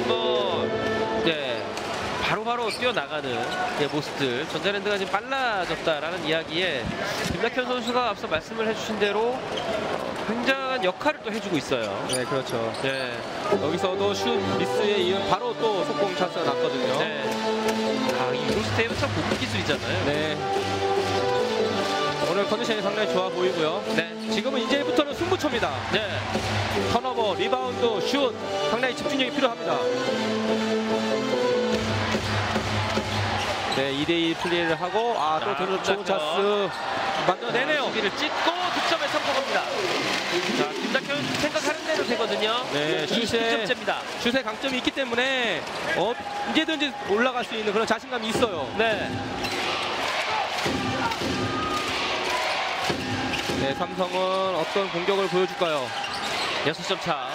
S1: 바로바로 뛰어나가는 모습들, 전자랜드가 지금 빨라졌다라는 이야기에 김낙현 선수가 앞서 말씀을 해주신 대로 굉장한 역할을 또 해주고 있어요.
S2: 네, 그렇죠.
S1: 네.
S2: 여기서도 슛 미스에 이은 바로 또 속공 찬스가 났거든요.
S1: 네. 이 로스테이는 참 고급 기술이잖아요.
S2: 네. 오늘 컨디션이 상당히 좋아 보이고요.
S1: 네.
S2: 지금은 이제부터는 승부처입니다.
S1: 네.
S2: 턴오버, 리바운드, 슛 상당히 집중력이 필요합니다. 네, 2대2 플레이를 하고 또 좋은 찬스 만들어내네요.
S1: 수비를 찢고 득점에 성공합니다. 자, 김낙현 생각하는 대로 되거든요.
S2: 네,
S1: 20득점째입니다.
S2: 슛의 강점이 있기 때문에 언제든지 올라갈 수 있는 그런 자신감이 있어요.
S1: 네.
S2: 네, 삼성은 어떤 공격을 보여줄까요?
S1: 6점 차.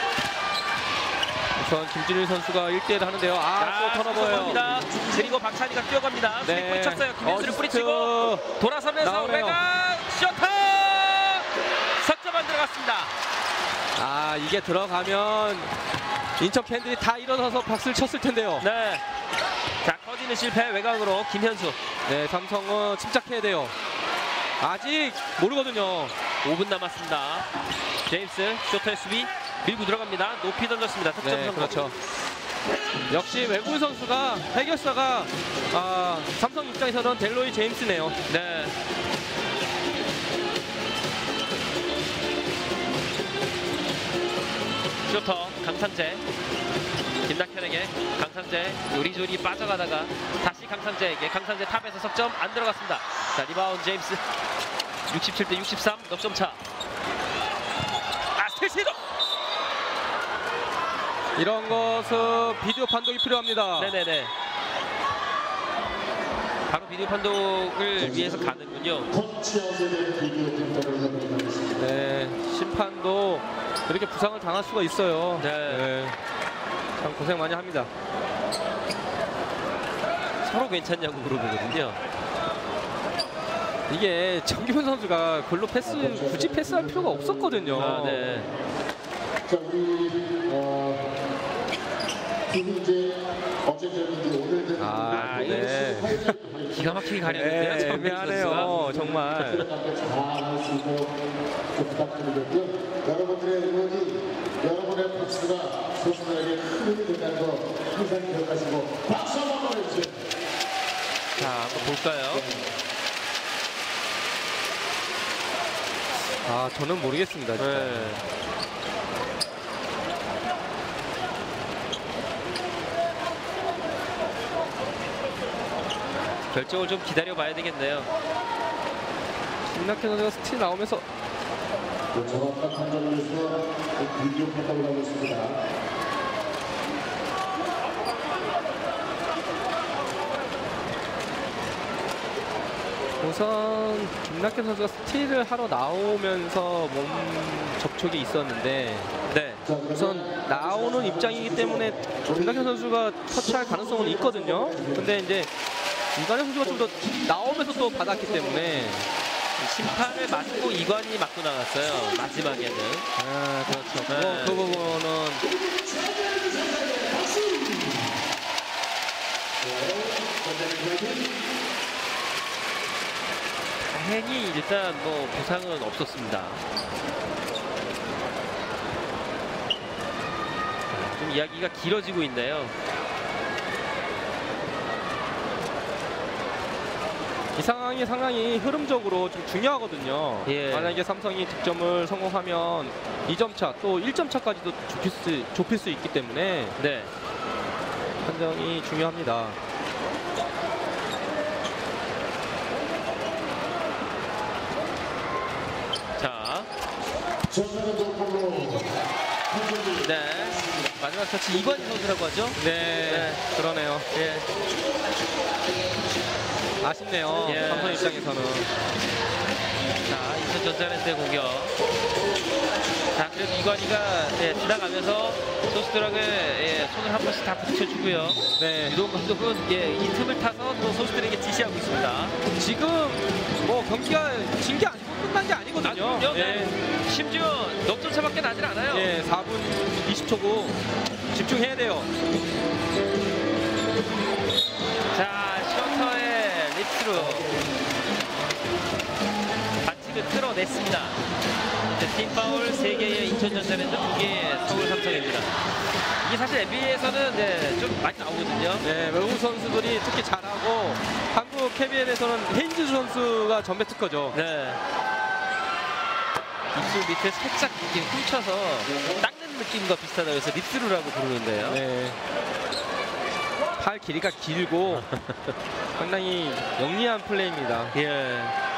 S2: 우선 김준일 선수가 1대1 하는데요. 또 턴오버예요.
S1: 성공합니다. 그리고 박찬희가 뛰어갑니다.
S2: 네.
S1: 스리퍼 쳤어요. 김현수를
S2: 어시스트
S1: 뿌리치고 돌아서면서
S2: 나오네요.
S1: 외곽 셔터! 석점 안 들어갔습니다.
S2: 이게 들어가면 인천 팬들이 다 일어나서 박수를 쳤을 텐데요.
S1: 네. 자, 커지는 실패 외곽으로 김현수.
S2: 네, 삼성은 침착해야 돼요. 아직 모르거든요.
S1: 5분 남았습니다. 제임스 쇼터의 수비 밀고 들어갑니다. 높이 던졌습니다. 득점
S2: 네,
S1: 성공.
S2: 그렇죠. 역시 외국인 선수가 해결사가 삼성 입장에서는 델로이 제임스네요.
S1: 네. 슈터 강상재. 김낙현에게 강상재 요리조리 빠져가다가 다시 강상재에게 강상재 탑에서 석점 안 들어갔습니다. 자, 리바운드 제임스. 67대 63 넉점 차. 스틸 시도.
S2: 이런 것은 비디오 판독이 필요합니다.
S1: 네네네. 바로 비디오 판독을 위해서 가는군요.
S2: 네, 심판도 이렇게 부상을 당할 수가 있어요.
S1: 네.
S2: 참 고생 많이 합니다.
S1: 서로 괜찮냐고 물어보거든요.
S2: 이게 정기훈 선수가 글로 굳이 패스할 필요가 없었거든요.
S1: 네.
S8: 자, 우리 김민재 어제전인데 오늘 되는
S2: 네.
S1: 기가 막히게 가렸는데요.
S2: 네, 애매하네요. 정말.
S8: 잘하시고 부탁드리고요. 여러분들의 응원이, 여러분의 박수가 선수들에게 큰 힘이 된다는 거 항상 기억하시고 박수 한번 보내주세요.
S1: 자, 한번 볼까요?
S2: 저는 모르겠습니다. 진짜.
S1: 네. 결정을 좀 기다려봐야 되겠네요.
S2: 김낙현 선수가 스틸 나오면서
S8: 정확한 판단을 위해서 비디오 판독을 하고 있습니다.
S2: 우선 김낙현 선수가 스틸을 하러 나오면서 몸 접촉이 있었는데
S1: 네.
S2: 우선 나오는 입장이기 때문에 김낙현 선수가 터치할 가능성은 있거든요. 근데 이제 이관현 선수가 좀 더 나오면서 또 받았기 때문에
S1: 심판을 맞고 이관이 맞고 나갔어요. 마지막에는.
S2: 그렇죠.
S1: 네.
S2: 그 부분은
S1: 다행히 일단 뭐 부상은 없었습니다. 좀 이야기가 길어지고 있네요.
S2: 이 상황이 상당히 흐름적으로 좀 중요하거든요.
S1: 예.
S2: 만약에 삼성이 득점을 성공하면 2점 차 또 1점 차까지도 좁힐 수 있기 때문에
S1: 네.
S2: 판정이 중요합니다.
S1: 자. 네. 마지막 터치 이관희 선수라고 하죠?
S2: 네, 그러네요.
S1: 예.
S2: 아쉽네요.
S1: 예.
S2: 삼성 입장에서는.
S1: 자, 인천전자랜드의 공격. 자, 그래도 이관희가 지나가면서 선수들에게 손을 한 번씩 다 붙여주고요.
S2: 네.
S1: 유동 감독은 이 틈을 타서 또 선수들에게 지시하고 있습니다.
S2: 지금 뭐 경기가 진 게 아니고 끝난 게 아니거든요.
S1: 그럼요.
S2: 네.
S1: 심지어 넉점 차밖에 나질 않아요.
S2: 네, 4분 20초고 집중해야 돼요.
S1: 자, 셔터의 립스루. 반칙을 끌어냈습니다. 이제 팀 파울 3개의 인천전자랜드 2개의 서울 삼성입니다. 이게 사실 NBA에서는 좀 많이 나오거든요.
S2: 네, 외국 선수들이 특히 잘하고 한국 KBL에서는 헤인즈 선수가 전배 특허죠.
S1: 네. 입술 밑에 살짝 이렇게 훔쳐서 닦는 느낌과 비슷하다고 해서 립스루라고 부르는데요.
S2: 네. 팔 길이가 길고 상당히 영리한 플레이입니다.
S1: 예.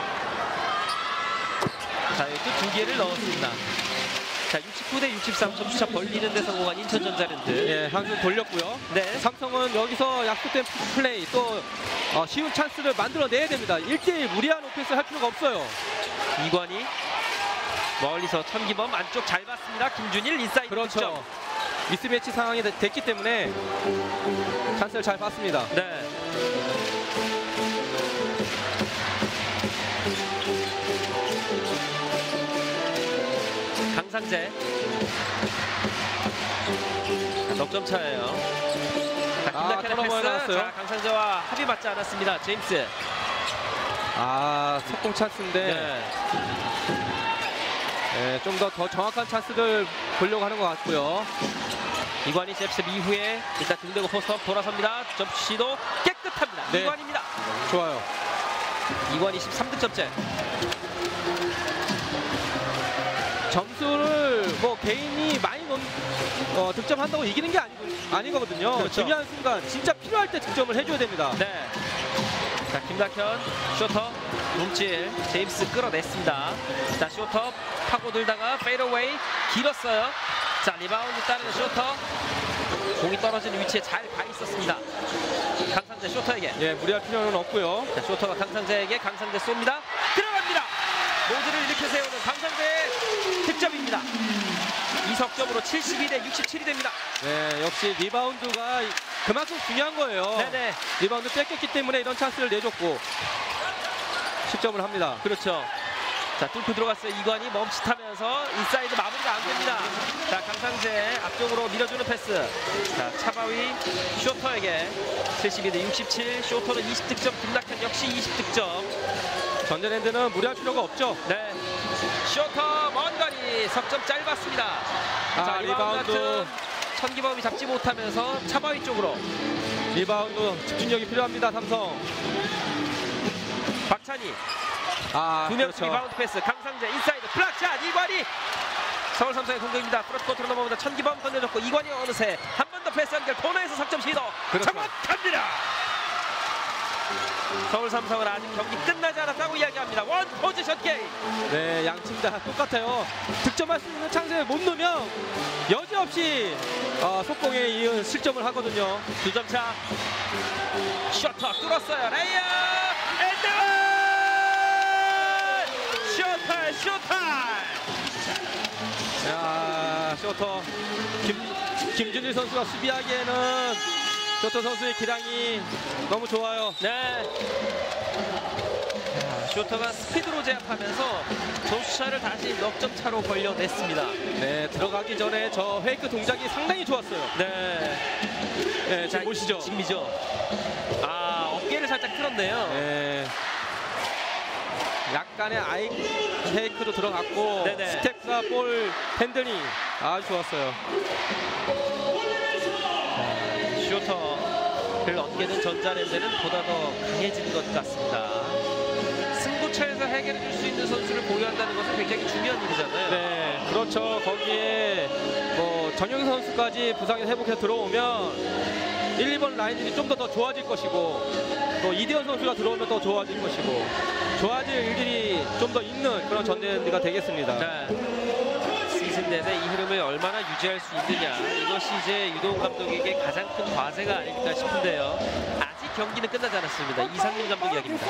S1: 자, 여기 또 2개를 넣었습니다. 자, 69대 63 점수차 벌리는 데 성공한 인천전자랜드.
S2: 예, 한숨 돌렸고요.
S1: 네.
S2: 삼성은 여기서 약속된 플레이 또 쉬운 찬스를 만들어내야 됩니다. 1대1 무리한 오펜스 할 필요가 없어요.
S1: 이관희 멀리서 천기범 안쪽 잘 봤습니다. 김준일 인사이드
S2: 그렇죠.
S1: 득점.
S2: 미스매치 상황이 됐기 때문에 찬스를 잘 봤습니다.
S1: 네. 강상재. 넉점 차예요. 자, 김낙현의
S2: 턴오버
S1: 패스.
S2: 나왔어요.
S1: 자, 강상재와 합이 맞지 않았습니다. 제임스.
S2: 석공 찬스인데 좀 더 정확한 찬스를 보려고 하는 것 같고요.
S1: 이관이 잽스텝 이후에 일단 등대고 포스트업 돌아섭니다. 점프 시도 깨끗합니다.
S2: 네.
S1: 이관입니다.
S2: 좋아요.
S1: 이관이 13득점째.
S2: 점수를 뭐 개인이 많이 득점한다고 이기는 게 아니거든요.
S1: 그렇죠.
S2: 중요한 순간 진짜 필요할 때 득점을 해줘야 됩니다.
S1: 네. 자, 김낙현 쇼터 몸질 제임스 끌어냈습니다. 자, 쇼터 파고들다가 페이드웨이 길었어요. 자, 리바운드 따르는 쇼터 공이 떨어지는 위치에 잘 가 있었습니다. 강상재 쇼터에게.
S2: 예, 무리할 필요는 없고요.
S1: 자, 쇼터가 강상재에게 강상재 쏩니다. 들어갑니다. 모두를 일으켜 세우는 강상재의 득점입니다. 2석점으로 72대 67이 됩니다.
S2: 네, 역시 리바운드가 그만큼 중요한 거예요.
S1: 네네.
S2: 리바운드 뺏겼기 때문에 이런 찬스를 내줬고 10점을 합니다.
S1: 그렇죠. 자, 뚫고 들어갔어요. 이관이 멈칫하면서 인사이드 마무리가 안 됩니다. 자, 강상재 앞쪽으로 밀어주는 패스. 자, 차바위 쇼터에게 72대 67. 쇼터는 20득점, 김낙현 역시 20득점.
S2: 전자랜드는 무리할 필요가 없죠.
S1: 네. 쇼터 먼 거리 석점 짧았습니다. 자, 리바운드 같은 천기범이 잡지 못하면서 차바위 쪽으로.
S2: 리바운드 집중력이 필요합니다. 삼성.
S1: 박찬희.
S2: 아,
S1: 두명
S2: 그렇죠.
S1: 리바운드 패스. 강상재 인사이드 블락샷. 이관이. 서울 삼성의 공격입니다. 프로스코트로 넘어옵니다. 천기범 건네줬고 이관이 어느새 한 번 더 패스 연결 코너에서 석점 시도.
S2: 그렇죠.
S1: 정확합니다. 서울 삼성은 아직 경기 끝나지 않았다고 이야기합니다. 원 포지션 게임.
S2: 네, 양 팀 다 똑같아요. 득점할 수 있는 찬스에 못 넣으면 여지없이 속공에 이은 실점을 하거든요.
S1: 2점 차. 쇼터 뚫었어요. 레이어 엔드원. 쇼터.
S2: 자, 쇼터 김준일 선수가 수비하기에는 쇼터 선수의 기량이 너무 좋아요.
S1: 네. 자, 쇼터가 스피드로 제압하면서 점수차를 다시 넉 점 차로 벌려냈습니다.
S2: 네, 들어가기 전에 저 페이크 동작이 상당히 좋았어요.
S1: 네.
S2: 네, 자, 보시죠.
S1: 지금이죠. 아, 어깨를 살짝 틀었네요.
S2: 네. 약간의 아이 페이크도 들어갔고
S1: 네네.
S2: 스텝과 볼 핸들링 아주 좋았어요.
S1: 쇼터를 얻게 된 전자랜드는 보다 더 강해진 것 같습니다. 승부처에서 해결해 줄 수 있는 선수를 보유한다는 것은 굉장히 중요한 일이잖아요.
S2: 네, 그렇죠. 거기에 뭐 전용 선수까지 부상에서 회복해서 들어오면 1, 2번 라인들이 좀 더 좋아질 것이고 또 이대현 선수가 들어오면 더 좋아질 것이고 좋아질 일들이 좀 더 있는 그런 전자랜드가 되겠습니다.
S1: 자, 시즌 내내 이 흐름을 얼마나 유지할 수 있느냐, 이것이 이제 유도훈 감독에게 가장 큰 과제가 아닐까 싶은데요. 아직 경기는 끝나지 않았습니다. 이상민 감독 이야기입니다.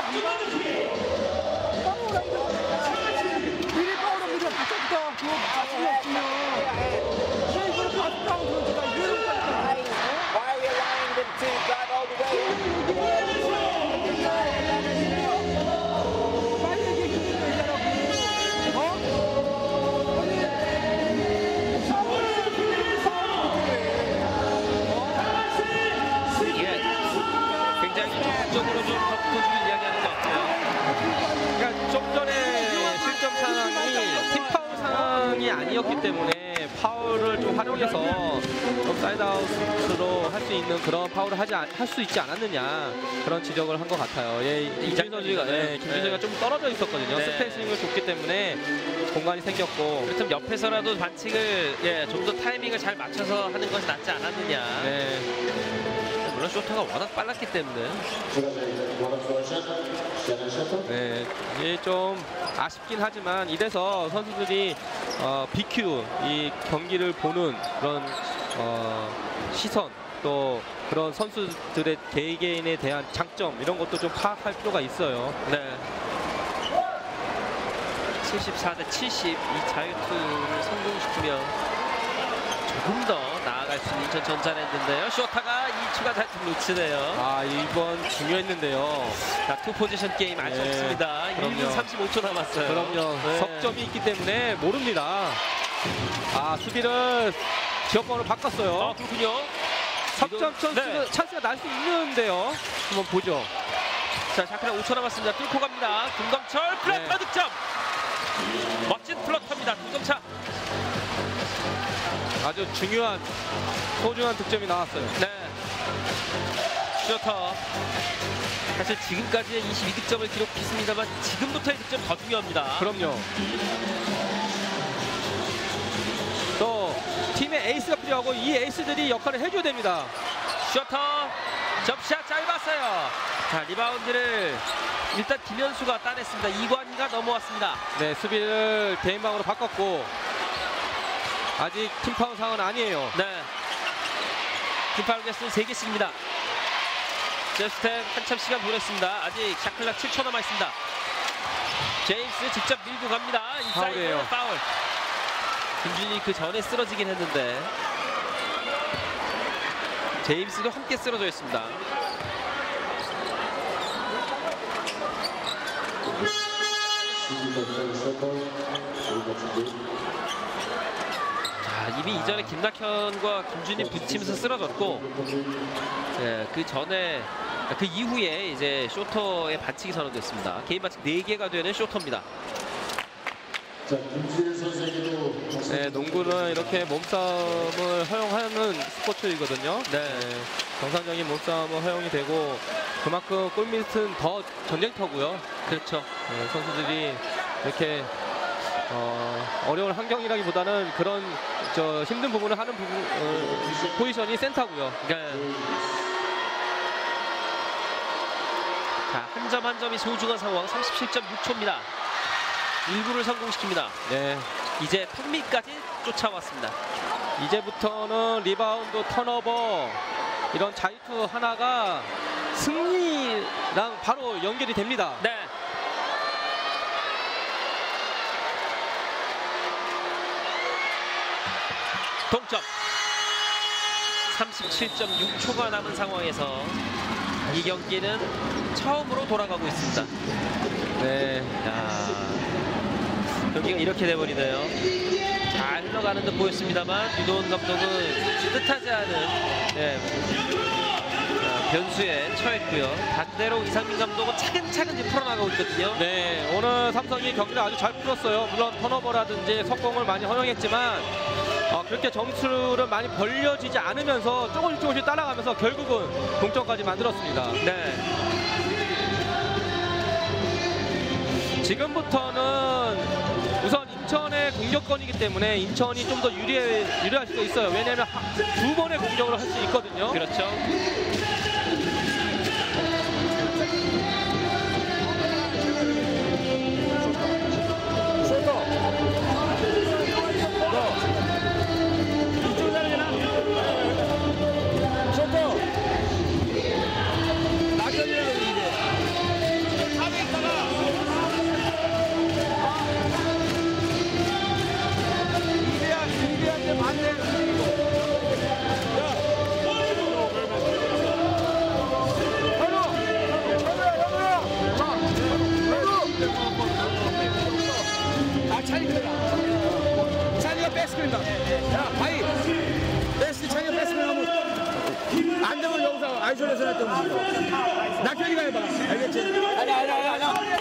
S1: 굉장히 적극적으로 좀 덮어주길 이야기하는 것 같고요.
S2: 그러니까 좀 전에 실점 상황이 팀 파울 상황이 아니었기 때문에 파울을 좀 활용해서 좀 사이드아웃으로 할 수 있는 그런 파울을 할 수 있지 않았느냐 그런 지적을 한 것 같아요. 예, 김준일 선수가 김준일가 좀 떨어져 있었거든요.
S1: 네.
S2: 스페이싱을 줬기 때문에 공간이 생겼고
S1: 그렇다면 옆에서라도 반칙을 좀 더 타이밍을 잘 맞춰서 하는 것이 낫지 않았느냐.
S2: 네.
S1: 물론 쇼터가 워낙 빨랐기 때문에.
S2: 네, 이게 좀 아쉽긴 하지만 이래서 선수들이 BQ 이 경기를 보는 그런 시선 또 그런 선수들의 개개인에 대한 장점 이런 것도 좀 파악할 필요가 있어요.
S1: 네. 74대 70 이 자유투를 성공시키면 조금 더 나아갈 수 있는 인천 전자랜드인데요. 쇼타가 2추가 살짝 놓치네요.
S2: 아, 이번 중요했는데요.
S1: 자, 투 포지션 게임 알 수
S2: 네,
S1: 없습니다.
S2: 그럼요.
S1: 1분 35초 남았어요.
S2: 그럼요.
S1: 네.
S2: 석점이 있기 때문에 모릅니다. 아, 수비를 지역번호로 바꿨어요.
S1: 그렇군요.
S2: 석점 찬스가 날 수 있는데요. 한번 보죠.
S1: 자, 샤크라 5초 남았습니다. 뚫고 갑니다. 김광철 플러터 득점. 멋진 플러터입니다. 2점 차.
S2: 아주 중요한 소중한 득점이 나왔어요.
S1: 네. 슈터. 사실 지금까지의 22득점을 기록했습니다만 지금부터의 득점 더 중요합니다.
S2: 그럼요. 또 팀의 에이스가 필요하고 이 에이스들이 역할을 해줘야 됩니다.
S1: 슈터. 접샷 짧았어요. 자, 리바운드를 일단 김현수가 따냈습니다. 이관희가 넘어왔습니다.
S2: 네, 수비를 개인방으로 바꿨고 아직 팀파울 상황은 아니에요.
S1: 네. 팀파울 개수는 3개씩입니다. 제스텍 한참 시간 보냈습니다. 아직 샤클락 7초 남아있습니다. 제임스 직접 밀고 갑니다. 인사이드
S2: 파울이에요.
S1: 파울. 김준이 그 전에 쓰러지긴 했는데 제임스도 함께 쓰러져 있습니다. 자, 이미 이전에 김낙현과 김준이 부딪히면서 쓰러졌고, 네, 그 전에 그 이후에 이제 쇼터의 반칙이 선언됐습니다. 개인 반칙 4개가 되는 쇼터입니다.
S8: 자, 김준일 선수에게도
S2: 네, 농구는 이렇게 몸싸움을 허용하는 스포츠이거든요.
S1: 네.
S2: 정상적인 몸싸움은 허용이 되고 그만큼 골밑은 더 전쟁터고요.
S1: 그렇죠.
S2: 네, 선수들이 이렇게 어려운 환경이라기보다는 그런 힘든 부분을 하는 포지션이 센터고요.
S1: 네. 자, 한 점 한 점이 소중한 상황. 37.6초입니다. 1구를 성공시킵니다.
S2: 네.
S1: 이제 턱밑까지 쫓아왔습니다.
S2: 이제부터는 리바운드, 턴오버 이런 자유투 하나가 승리랑 바로 연결이 됩니다.
S1: 네. 동점. 37.6초가 남은 상황에서 이 경기는 처음으로 돌아가고 있습니다.
S2: 네.
S1: 야, 경기가 이렇게 돼버리네요. 잘 흘러가는 듯 보였습니다만 유도훈 감독은 뜻하지 않은 변수에 처했고요. 반대로 이상민 감독은 차근차근 이제 풀어나가고 있거든요.
S2: 네, 오늘 삼성이 경기를 아주 잘 풀었어요. 물론 턴오버라든지 속공을 많이 허용했지만 그렇게 점수를 많이 벌려지지 않으면서 조금씩 따라가면서 결국은 동점까지 만들었습니다.
S1: 네.
S2: 지금부터는 우선 인천의 공격권이기 때문에 인천이 좀 더 유리할 수도 있어요. 왜냐하면 2번의 공격을 할 수 있거든요.
S1: 그렇죠.
S6: 찬이가 뺏습니다. 야, 바이. 찬이가 뺏으면 하면 안 되면 여기서 아이솔레이션 할 때 움직여. 낙현이가 해봐. 알겠지? 아니야.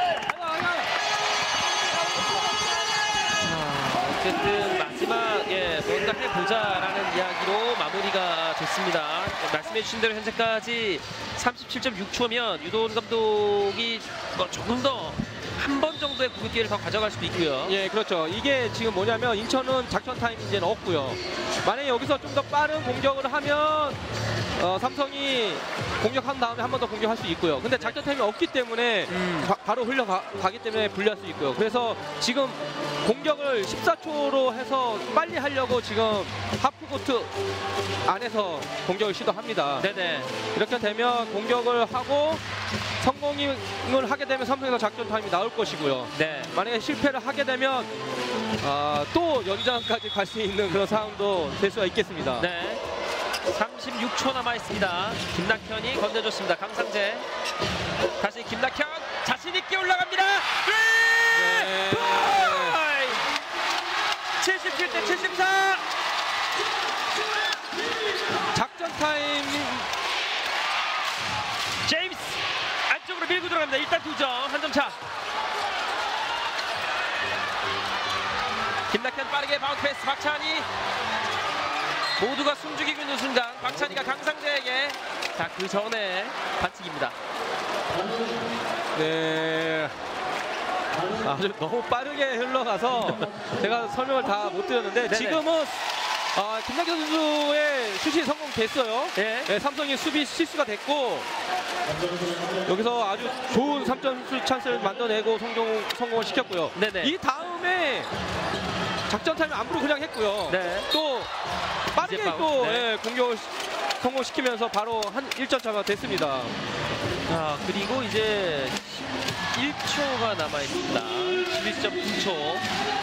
S1: 어쨌든 마지막 뭔가 해보자라는 이야기로 마무리가 됐습니다. 말씀해주신 대로 현재까지 37.6초면 유도훈 감독이 조금 더 한 번 정도의 공격 기회를 더 가져갈 수도 있고요.
S2: 예, 그렇죠. 이게 지금 뭐냐면 인천은 작전 타임 이제는 없고요. 만약에 여기서 좀 더 빠른 공격을 하면 삼성이 공격한 다음에 한 번 더 공격할 수 있고요. 근데 작전 타임이 없기 때문에 바로 흘러가기 때문에 불리할 수 있고요. 그래서 지금 공격을 14초로 해서 빨리 하려고 지금 하프코트 안에서 공격을 시도합니다.
S1: 네네.
S2: 이렇게 되면 공격을 하고 성공을 하게 되면 삼성에서 작전 타임이 나올 것이고요.
S1: 네.
S2: 만약에 실패를 하게 되면 또 연장까지 갈 수 있는 그런 상황도 될 수가 있겠습니다.
S1: 네. 36초 남아 있습니다. 김낙현이 건네줬습니다. 강상재. 다시 김낙현 자신 있게 올라갑니다.
S2: 네.
S1: 77대 74.
S2: 작전 타임
S1: 제임스 안쪽으로 밀고 들어갑니다. 일단 2점, 한 점 차. 김낙현 빠르게 바운드 패스 박찬희. 모두가 숨죽이고 있는 순간 박찬희가 강상재에게 자 그 전에 반칙입니다.
S2: 네. 아주 너무 빠르게 흘러가서 제가 설명을 다 못 드렸는데
S1: 네네.
S2: 지금은 김낙현 선수의 슛이 성공됐어요.
S1: 예.
S2: 네, 삼성이 수비 실수가 됐고 여기서 아주 좋은 3점 슛 찬스를 만들어내고 성공을 시켰고요.
S1: 네네.
S2: 이 다음에 작전 타임 안부로 그냥 했고요.
S1: 네.
S2: 또 빠르게
S1: 이제
S2: 또
S1: 네.
S2: 예, 공격을 성공시키면서 바로 한 1점 차가 됐습니다.
S1: 자 그리고 이제 1초가 남아 있습니다. 11.9초.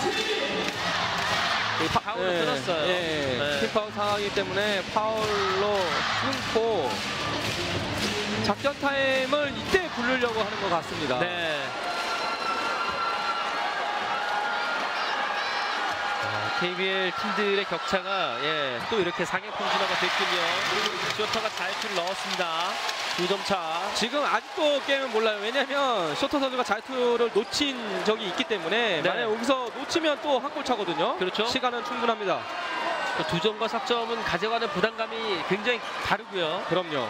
S1: 파울로 끊었어요. 네.
S2: 팀 파울 상황이기 때문에 파울로 끊고 작전 타임을 이때 부르려고 하는 것 같습니다.
S1: 네. KBL 팀들의 격차가 또 이렇게 상향풍 진화가 됐군요. 쇼터가 자유투를 넣었습니다. 2점 차.
S2: 지금 아직도 게임은 몰라요. 왜냐면 쇼터 선수가 자유투를 놓친 적이 있기 때문에
S1: 네.
S2: 만약 여기서 놓치면 또 한 골 차거든요.
S1: 그렇죠.
S2: 시간은 충분합니다.
S1: 2점과 4점은 가져가는 부담감이 굉장히 다르고요.
S2: 그럼요.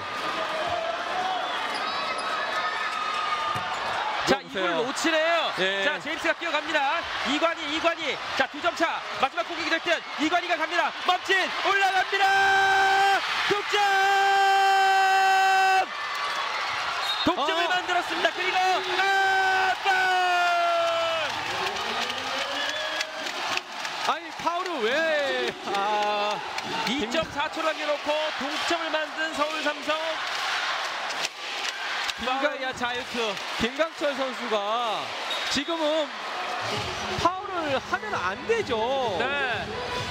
S1: 자,
S2: 보세요.
S1: 이걸 놓치네요.
S2: 예.
S1: 자, 제임스가 뛰어갑니다. 이관희. 자, 2점 차. 마지막 공격이 될 듯. 이관희가 갑니다. 멋진 올라갑니다. 득점! 독점을 만들었습니다. 그리고
S2: 아니 파울을 왜
S1: 2.4초 남겨놓고 동점을 만든 서울 삼성. 김가희야 자유투.
S2: 김강철 선수가 지금은 파울을 하면 안 되죠.
S1: 네.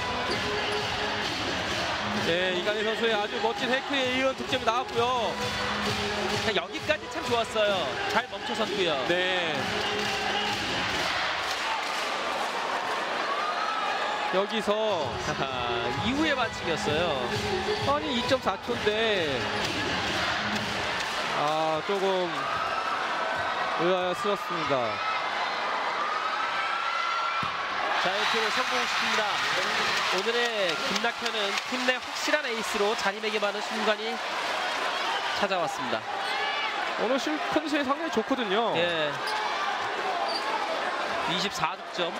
S2: 네, 이강인 선수의 아주 멋진 헤이크에 이은 득점이 나왔고요.
S1: 자, 여기까지 참 좋았어요. 잘 멈춰섰고요.
S2: 네. 여기서
S1: 이후에 반칙이었어요.
S2: 아니 2.4초인데 조금 의아스럽습니다.
S1: 자유투를 성공시킵니다. 오늘의 김낙현은 팀 내 확실한 에이스로 자리매김하는 순간이 찾아왔습니다.
S2: 오늘 슛 컨디션이 상당히 좋거든요.
S1: 예. 24득점.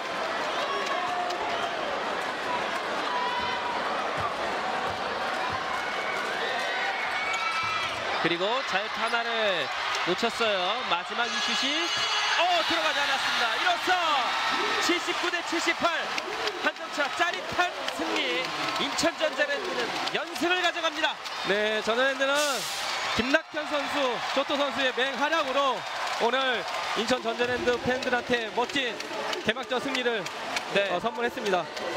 S1: 그리고 자유투 하나를 놓쳤어요. 마지막 이 슛이 들어가지 않았습니다. 이로써 79대 78 한 점 차 짜릿한 승리. 인천전자랜드는 연승을 가져갑니다.
S2: 네, 전자랜드는 김낙현 선수, 쇼토 선수의 맹활약으로 오늘 인천 전자랜드 팬들한테 멋진 개막전 승리를 선물했습니다.